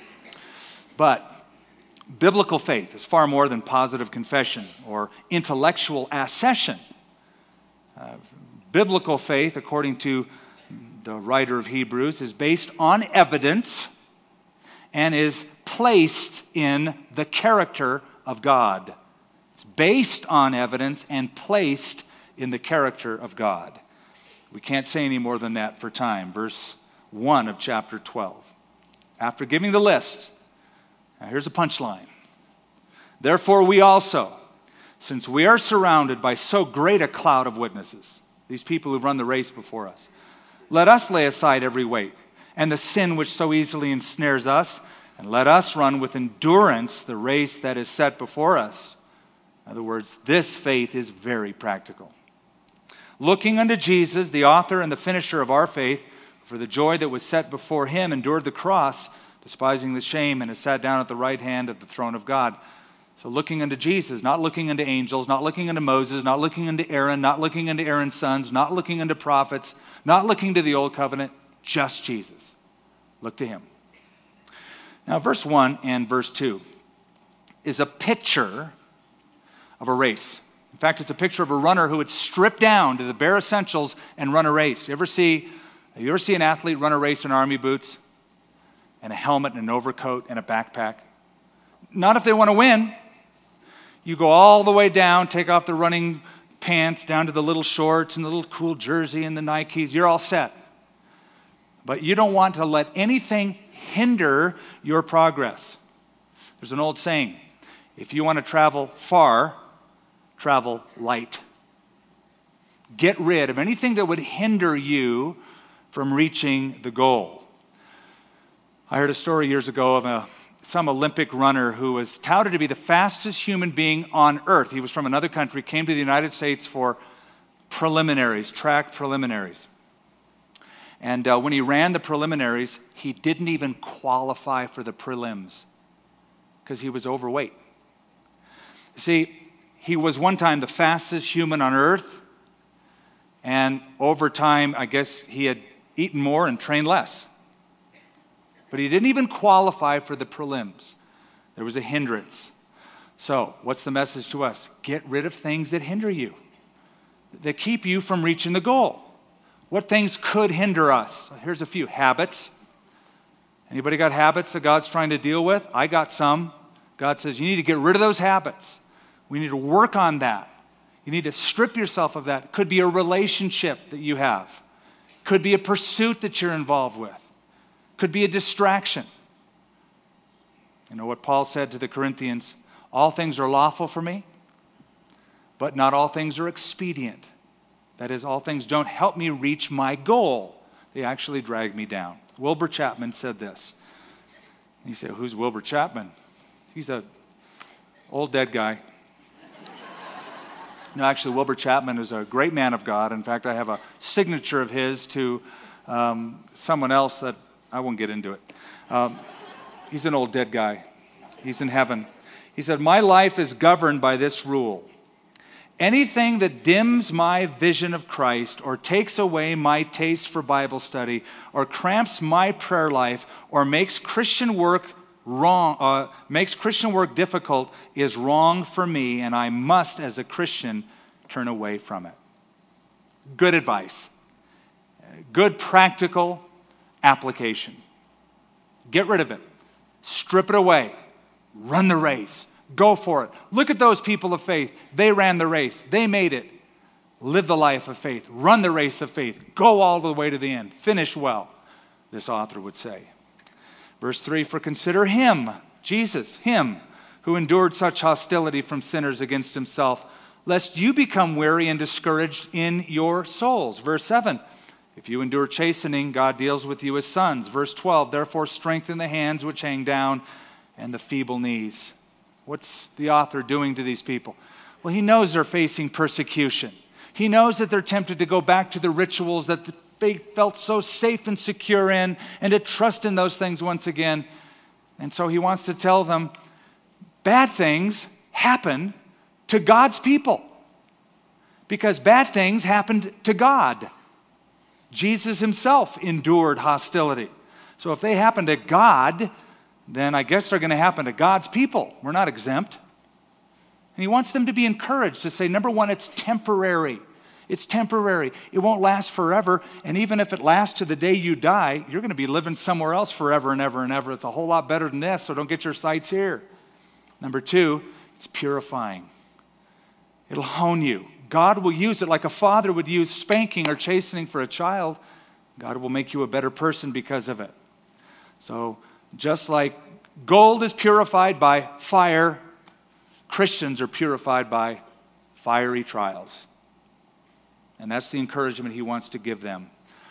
But biblical faith is far more than positive confession or intellectual accession. Uh, biblical faith, according to the writer of Hebrews, is based on evidence and is placed in the character of God. It's based on evidence and placed in the character of God. We can't say any more than that for time. Verse one of chapter twelve. After giving the list, now here's a punchline. Therefore we also, since we are surrounded by so great a cloud of witnesses, these people who've run the race before us, let us lay aside every weight and the sin which so easily ensnares us, and let us run with endurance the race that is set before us. In other words, this faith is very practical. Looking unto Jesus, the author and the finisher of our faith, for the joy that was set before him, endured the cross, despising the shame, and has sat down at the right hand of the throne of God. So looking unto Jesus, not looking unto angels, not looking unto Moses, not looking unto Aaron, not looking unto Aaron's sons, not looking unto prophets, not looking to the old covenant, just Jesus. Look to him. Now, verse one and verse two is a picture of a race. In fact, it's a picture of a runner who would strip down to the bare essentials and run a race. You ever see, you ever see an athlete run a race in army boots and a helmet and an overcoat and a backpack? Not if they want to win. You go all the way down, take off the running pants, down to the little shorts and the little cool jersey and the Nikes. You're all set. But you don't want to let anything hinder your progress. There's an old saying, if you want to travel far, travel light. Get rid of anything that would hinder you from reaching the goal. I heard a story years ago of a, some Olympic runner who was touted to be the fastest human being on earth. He was from another country, came to the United States for preliminaries, track preliminaries. And uh, when he ran the preliminaries, he didn't even qualify for the prelims because he was overweight. See, he was one time the fastest human on earth, And over time, I guess he had eaten more and trained less. But he didn't even qualify for the prelims. There was a hindrance. So, what's the message to us? Get rid of things that hinder you, that keep you from reaching the goal. What things could hinder us? Here's a few. Habits. Anybody got habits that God's trying to deal with? I got some. God says you need to get rid of those habits. We need to work on that. You need to strip yourself of that. It could be a relationship that you have. It could be a pursuit that you're involved with. It could be a distraction. You know what Paul said to the Corinthians? All things are lawful for me, but not all things are expedient. That is, all things don't help me reach my goal. They actually drag me down. Wilbur Chapman said this. You say, who's Wilbur Chapman? He's an old dead guy. No, actually, Wilbur Chapman is a great man of God. In fact, I have a signature of his to um, someone else that I won't get into it. Um, he's an old dead guy. He's in heaven. He said, my life is governed by this rule. Anything that dims my vision of Christ or takes away my taste for Bible study or cramps my prayer life or makes Christian work wrong, uh, makes Christian work difficult is wrong for me, and I must, as a Christian, turn away from it. Good advice. Good practical application. Get rid of it. Strip it away. Run the race. Go for it. Look at those people of faith. They ran the race. They made it. Live the life of faith. Run the race of faith. Go all the way to the end. Finish well, this author would say. Verse three, for consider him, Jesus, him, who endured such hostility from sinners against himself, lest you become weary and discouraged in your souls. Verse seven, if you endure chastening, God deals with you as sons. Verse twelve, therefore strengthen the hands which hang down and the feeble knees. What's the author doing to these people? Well, he knows they're facing persecution. He knows that they're tempted to go back to the rituals that they felt so safe and secure in and to trust in those things once again. And so he wants to tell them, bad things happen to God's people because bad things happened to God. Jesus himself endured hostility. So if they happen to God, then I guess they're going to happen to God's people. We're not exempt. And he wants them to be encouraged to say, number one, it's temporary. It's temporary. It won't last forever. And even if it lasts to the day you die, you're going to be living somewhere else forever and ever and ever. It's a whole lot better than this, so don't get your sights here. Number two, it's purifying. It'll hone you. God will use it like a father would use spanking or chastening for a child. God will make you a better person because of it. So, just like gold is purified by fire, Christians are purified by fiery trials. And that's the encouragement he wants to give them.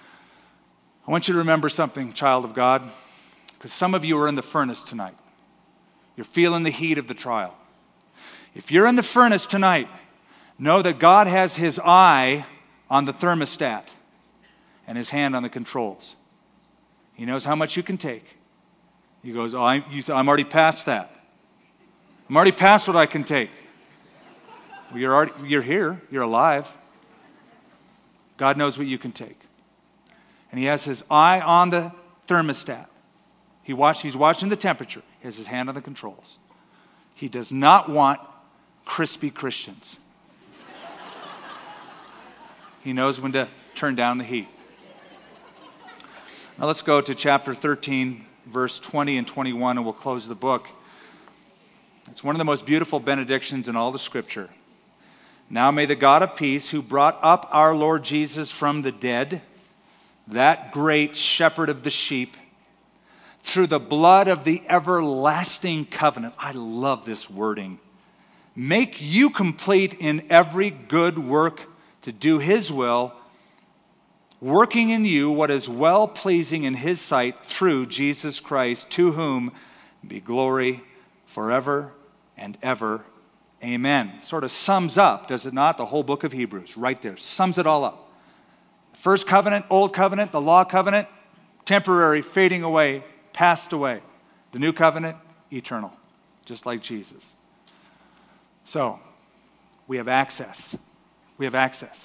I want you to remember something, child of God, because some of you are in the furnace tonight. You're feeling the heat of the trial. If you're in the furnace tonight, know that God has his eye on the thermostat and his hand on the controls. He knows how much you can take. He goes, oh, I, you, I'm already past that. I'm already past what I can take. Well, you're, already, you're here. You're alive. God knows what you can take. And he has his eye on the thermostat. He watch, he's watching the temperature. He has his hand on the controls. He does not want crispy Christians. He knows when to turn down the heat. Now let's go to chapter thirteen, verse twenty and twenty-one, and we'll close the book. It's one of the most beautiful benedictions in all the Scripture. Now may the God of peace, who brought up our Lord Jesus from the dead, that great shepherd of the sheep, through the blood of the everlasting covenant. I love this wording. Make you complete in every good work to do his will, working in you what is well-pleasing in his sight through Jesus Christ, to whom be glory forever and ever. Amen. Sort of sums up, does it not, the whole book of Hebrews, right there. Sums it all up. First covenant, old covenant, the law covenant, temporary, fading away, passed away. The new covenant, eternal, just like Jesus. So, we have access. We have access.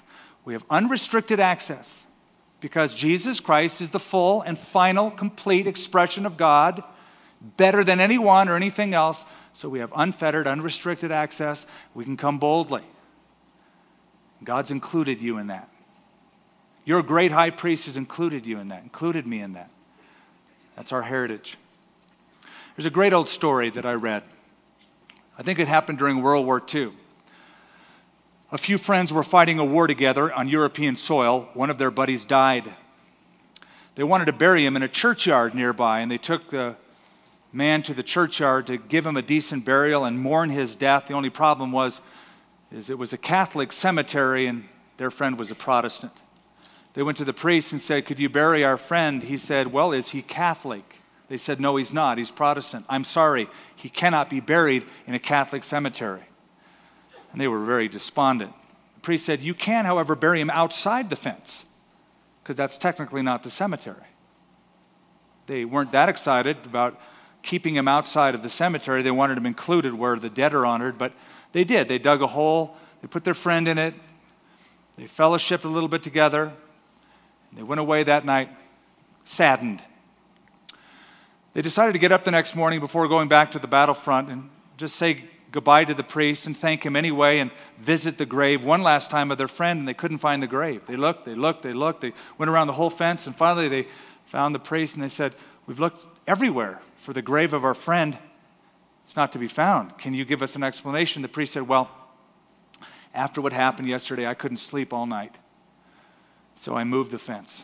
We have unrestricted access because Jesus Christ is the full and final, complete expression of God, better than anyone or anything else. So we have unfettered, unrestricted access. We can come boldly. God's included you in that. Your great high priest has included you in that, included me in that. That's our heritage. There's a great old story that I read. I think it happened during World War Two. A few friends were fighting a war together on European soil. One of their buddies died. They wanted to bury him in a churchyard nearby, and they took the man to the churchyard to give him a decent burial and mourn his death. The only problem was is it was a Catholic cemetery, and their friend was a Protestant. They went to the priest and said, "Could you bury our friend?" He said, "Well, is he Catholic?" They said, "No, he's not. He's Protestant." "I'm sorry, he cannot be buried in a Catholic cemetery." And they were very despondent. The priest said, "You can, however, bury him outside the fence, because that's technically not the cemetery." They weren't that excited about keeping him outside of the cemetery. They wanted him included where the dead are honored, but they did. They dug a hole, they put their friend in it, they fellowshiped a little bit together, and they went away that night saddened. They decided to get up the next morning before going back to the battlefront and just say goodbye to the priest and thank him anyway and visit the grave one last time of their friend, and they couldn't find the grave. They looked, they looked, they looked, they went around the whole fence, and finally they found the priest and they said, "We've looked everywhere for the grave of our friend. It's not to be found. Can you give us an explanation?" The priest said, "Well, after what happened yesterday, I couldn't sleep all night, so I moved the fence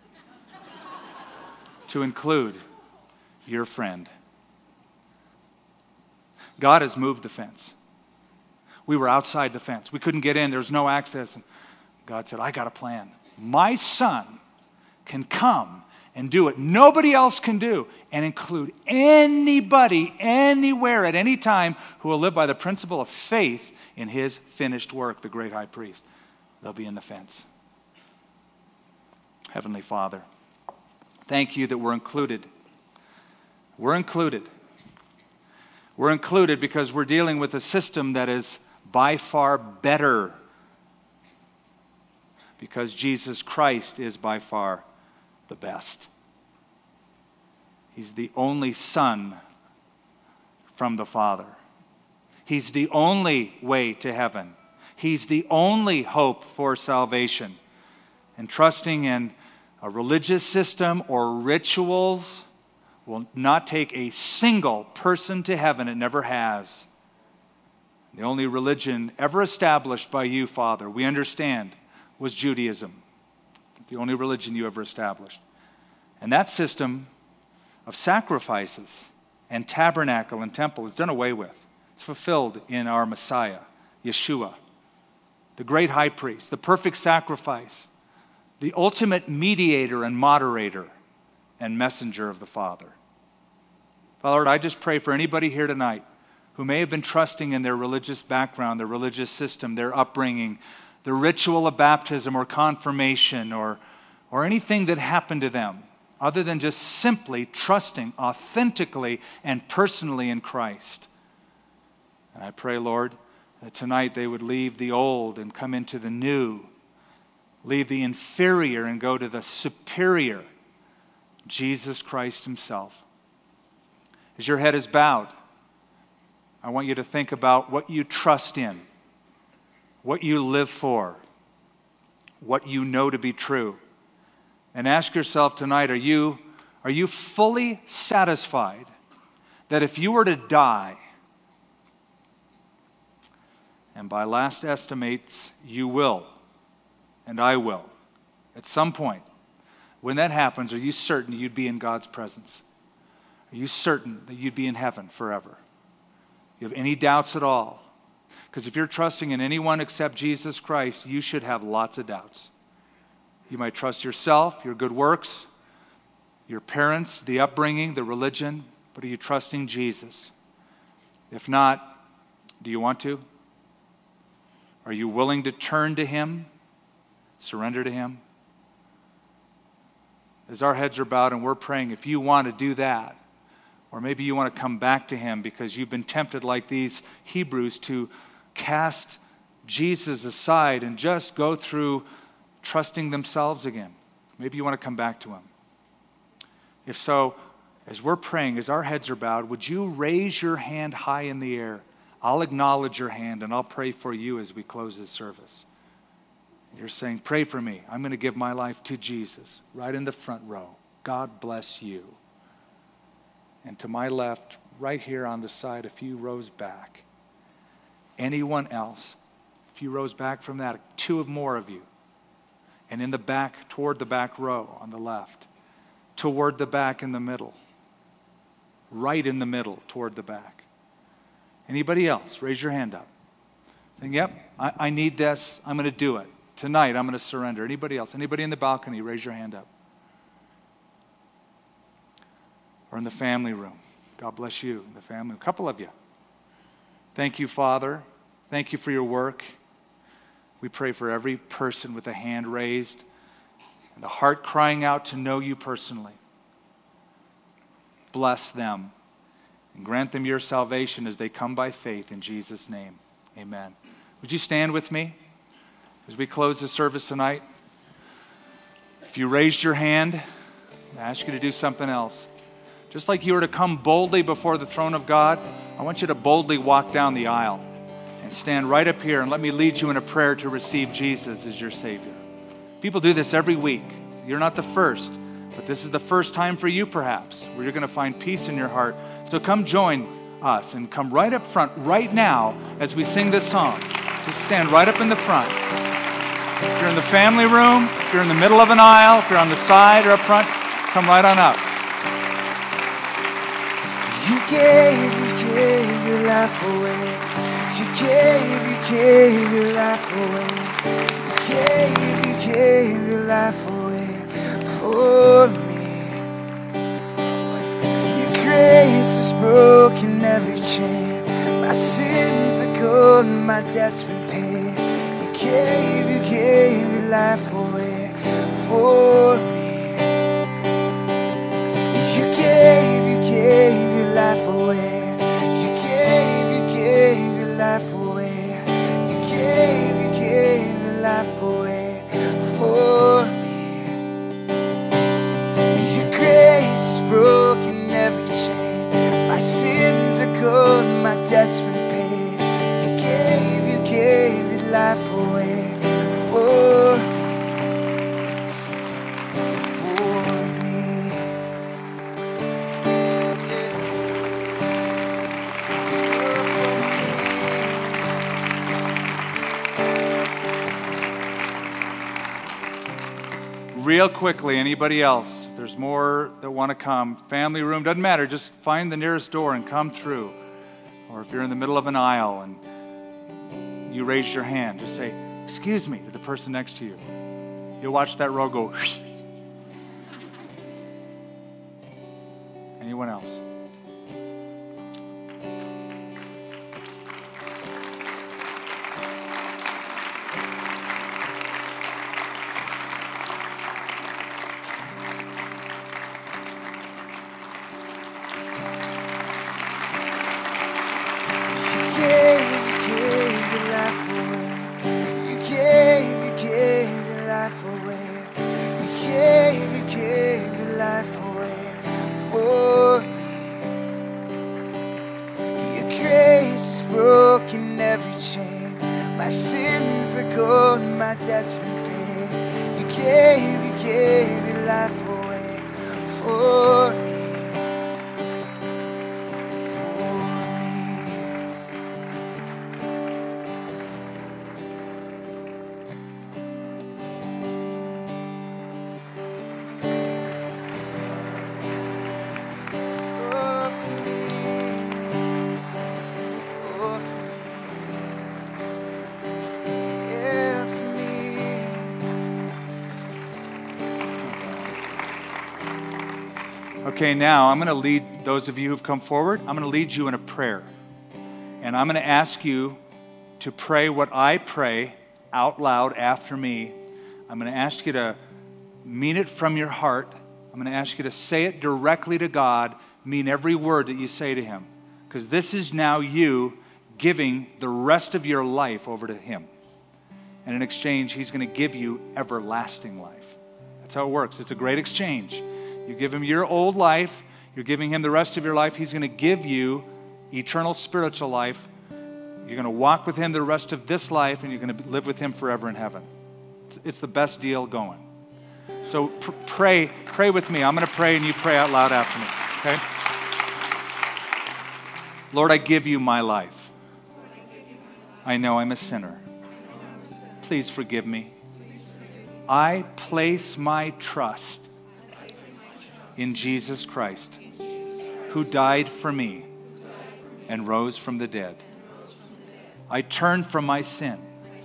to include your friend." God has moved the fence. We were outside the fence. We couldn't get in. There was no access. And God said, "I got a plan. My son can come and do what nobody else can do and include anybody, anywhere, at any time who will live by the principle of faith in his finished work, the great high priest." They'll be in the fence. Heavenly Father, thank you that we're included. We're included. We're included because we're dealing with a system that is by far better, because Jesus Christ is by far the best. He's the only Son from the Father. He's the only way to heaven. He's the only hope for salvation. And trusting in a religious system or rituals will not take a single person to heaven. It never has. The only religion ever established by you, Father, we understand, was Judaism. The only religion you ever established. And that system of sacrifices and tabernacle and temple is done away with. It's fulfilled in our Messiah, Yeshua, the great high priest, the perfect sacrifice, the ultimate mediator and moderator and messenger of the Father. Father, Lord, I just pray for anybody here tonight who may have been trusting in their religious background, their religious system, their upbringing, the ritual of baptism or confirmation or, or anything that happened to them, other than just simply trusting authentically and personally in Christ. And I pray, Lord, that tonight they would leave the old and come into the new, leave the inferior and go to the superior, Jesus Christ himself. As your head is bowed, I want you to think about what you trust in, what you live for, what you know to be true. And ask yourself tonight, are you, are you fully satisfied that if you were to die, and by last estimates you will, and I will, at some point, when that happens, are you certain you'd be in God's presence? Are you certain that you'd be in heaven forever? You have any doubts at all? Because if you're trusting in anyone except Jesus Christ, you should have lots of doubts. You might trust yourself, your good works, your parents, the upbringing, the religion, but are you trusting Jesus? If not, do you want to? Are you willing to turn to him, surrender to him? As our heads are bowed and we're praying, if you want to do that, or maybe you want to come back to him because you've been tempted like these Hebrews to cast Jesus aside and just go through trusting themselves again. Maybe you want to come back to Him. If so, as we're praying, as our heads are bowed, would you raise your hand high in the air? I'll acknowledge your hand and I'll pray for you as we close this service. You're saying, pray for me. I'm going to give my life to Jesus, right in the front row. God bless you. And to my left, right here on the side, a few rows back. Anyone else? A few rows back from that, two or more of you. And in the back, toward the back row on the left. Toward the back in the middle. Right in the middle, toward the back. Anybody else? Raise your hand up. Saying, yep, I, I need this. I'm going to do it. Tonight, I'm going to surrender. Anybody else? Anybody in the balcony? Raise your hand up. Or in the family room. God bless you, in the family. A couple of you. Thank you, Father. Thank you for your work. We pray for every person with a hand raised and the heart crying out to know you personally. Bless them and grant them your salvation as they come by faith in Jesus' name. Amen. Would you stand with me as we close the service tonight? If you raised your hand, I ask you to do something else. Just like you were to come boldly before the throne of God, I want you to boldly walk down the aisle and stand right up here and let me lead you in a prayer to receive Jesus as your Savior. People do this every week. You're not the first, but this is the first time for you perhaps, where you're going to find peace in your heart. So come join us and come right up front right now as we sing this song. Just stand right up in the front. If you're in the family room, if you're in the middle of an aisle, if you're on the side or up front, come right on up. You gave, you gave your life away. You gave, you gave your life away. You gave, you gave your life away for me. Your grace has broken every chain. My sins are gone, my debt's been paid. You gave, you gave your life away for me. You gave, you gave your life away. You gave, you gave your life away. You gave, you gave your life away for me. Your grace has broken every chain. My sins are gone, my debt's been paid. You gave, you gave your life away for me. Real quickly, anybody else? If there's more that want to come. Family room, doesn't matter. Just find the nearest door and come through. Or if you're in the middle of an aisle and you raise your hand, just say, excuse me, to the person next to you. You'll watch that row go. Anyone else? Okay, now I'm going to lead those of you who've come forward, I'm going to lead you in a prayer. And I'm going to ask you to pray what I pray out loud after me. I'm going to ask you to mean it from your heart. I'm going to ask you to say it directly to God, mean every word that you say to Him. Because this is now you giving the rest of your life over to Him. and in exchange, he's going to give you everlasting life. That's how it works. It's a great exchange. You give him your old life, you're giving him the rest of your life. He's going to give you eternal spiritual life. You're going to walk with him the rest of this life, and you're going to live with him forever in heaven. It's, it's the best deal going. So pr- pray, pray with me. I'm going to pray, and you pray out loud after me, okay? Lord, I give you my life. I know I'm a sinner. Please forgive me. I place my trust in Jesus Christ, who died for me and rose from the dead. I turn from my sin.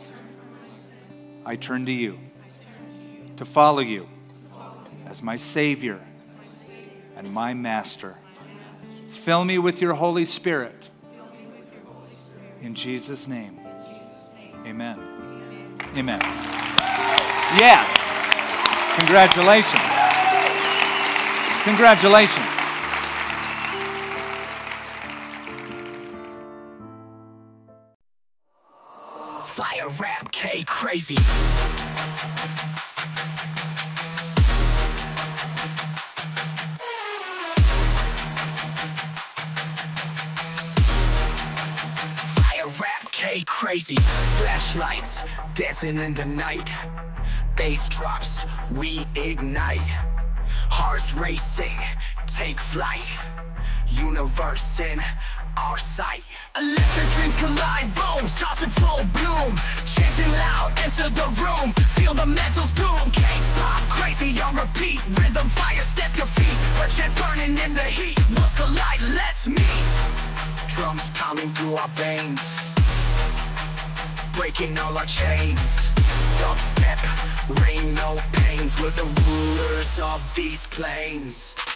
I turn to you to follow you as my Savior and my Master. Fill me with your Holy Spirit. In Jesus' name, amen. Amen. Yes. Congratulations. Congratulations. Fire rap K crazy. Fire rap K crazy. Flashlights dancing in the night. Bass drops, we ignite. Hearts racing, take flight. Universe in our sight. Electric dreams collide, boom, stars in full bloom. Chanting loud, enter the room. Feel the mental's doom. K-pop crazy on repeat. Rhythm, fire, step your feet. Perchance burning in the heat. Let's collide, let's meet. Drums pounding through our veins, breaking all our chains. Dubstep, rain, no pains. We're the rulers of these plains.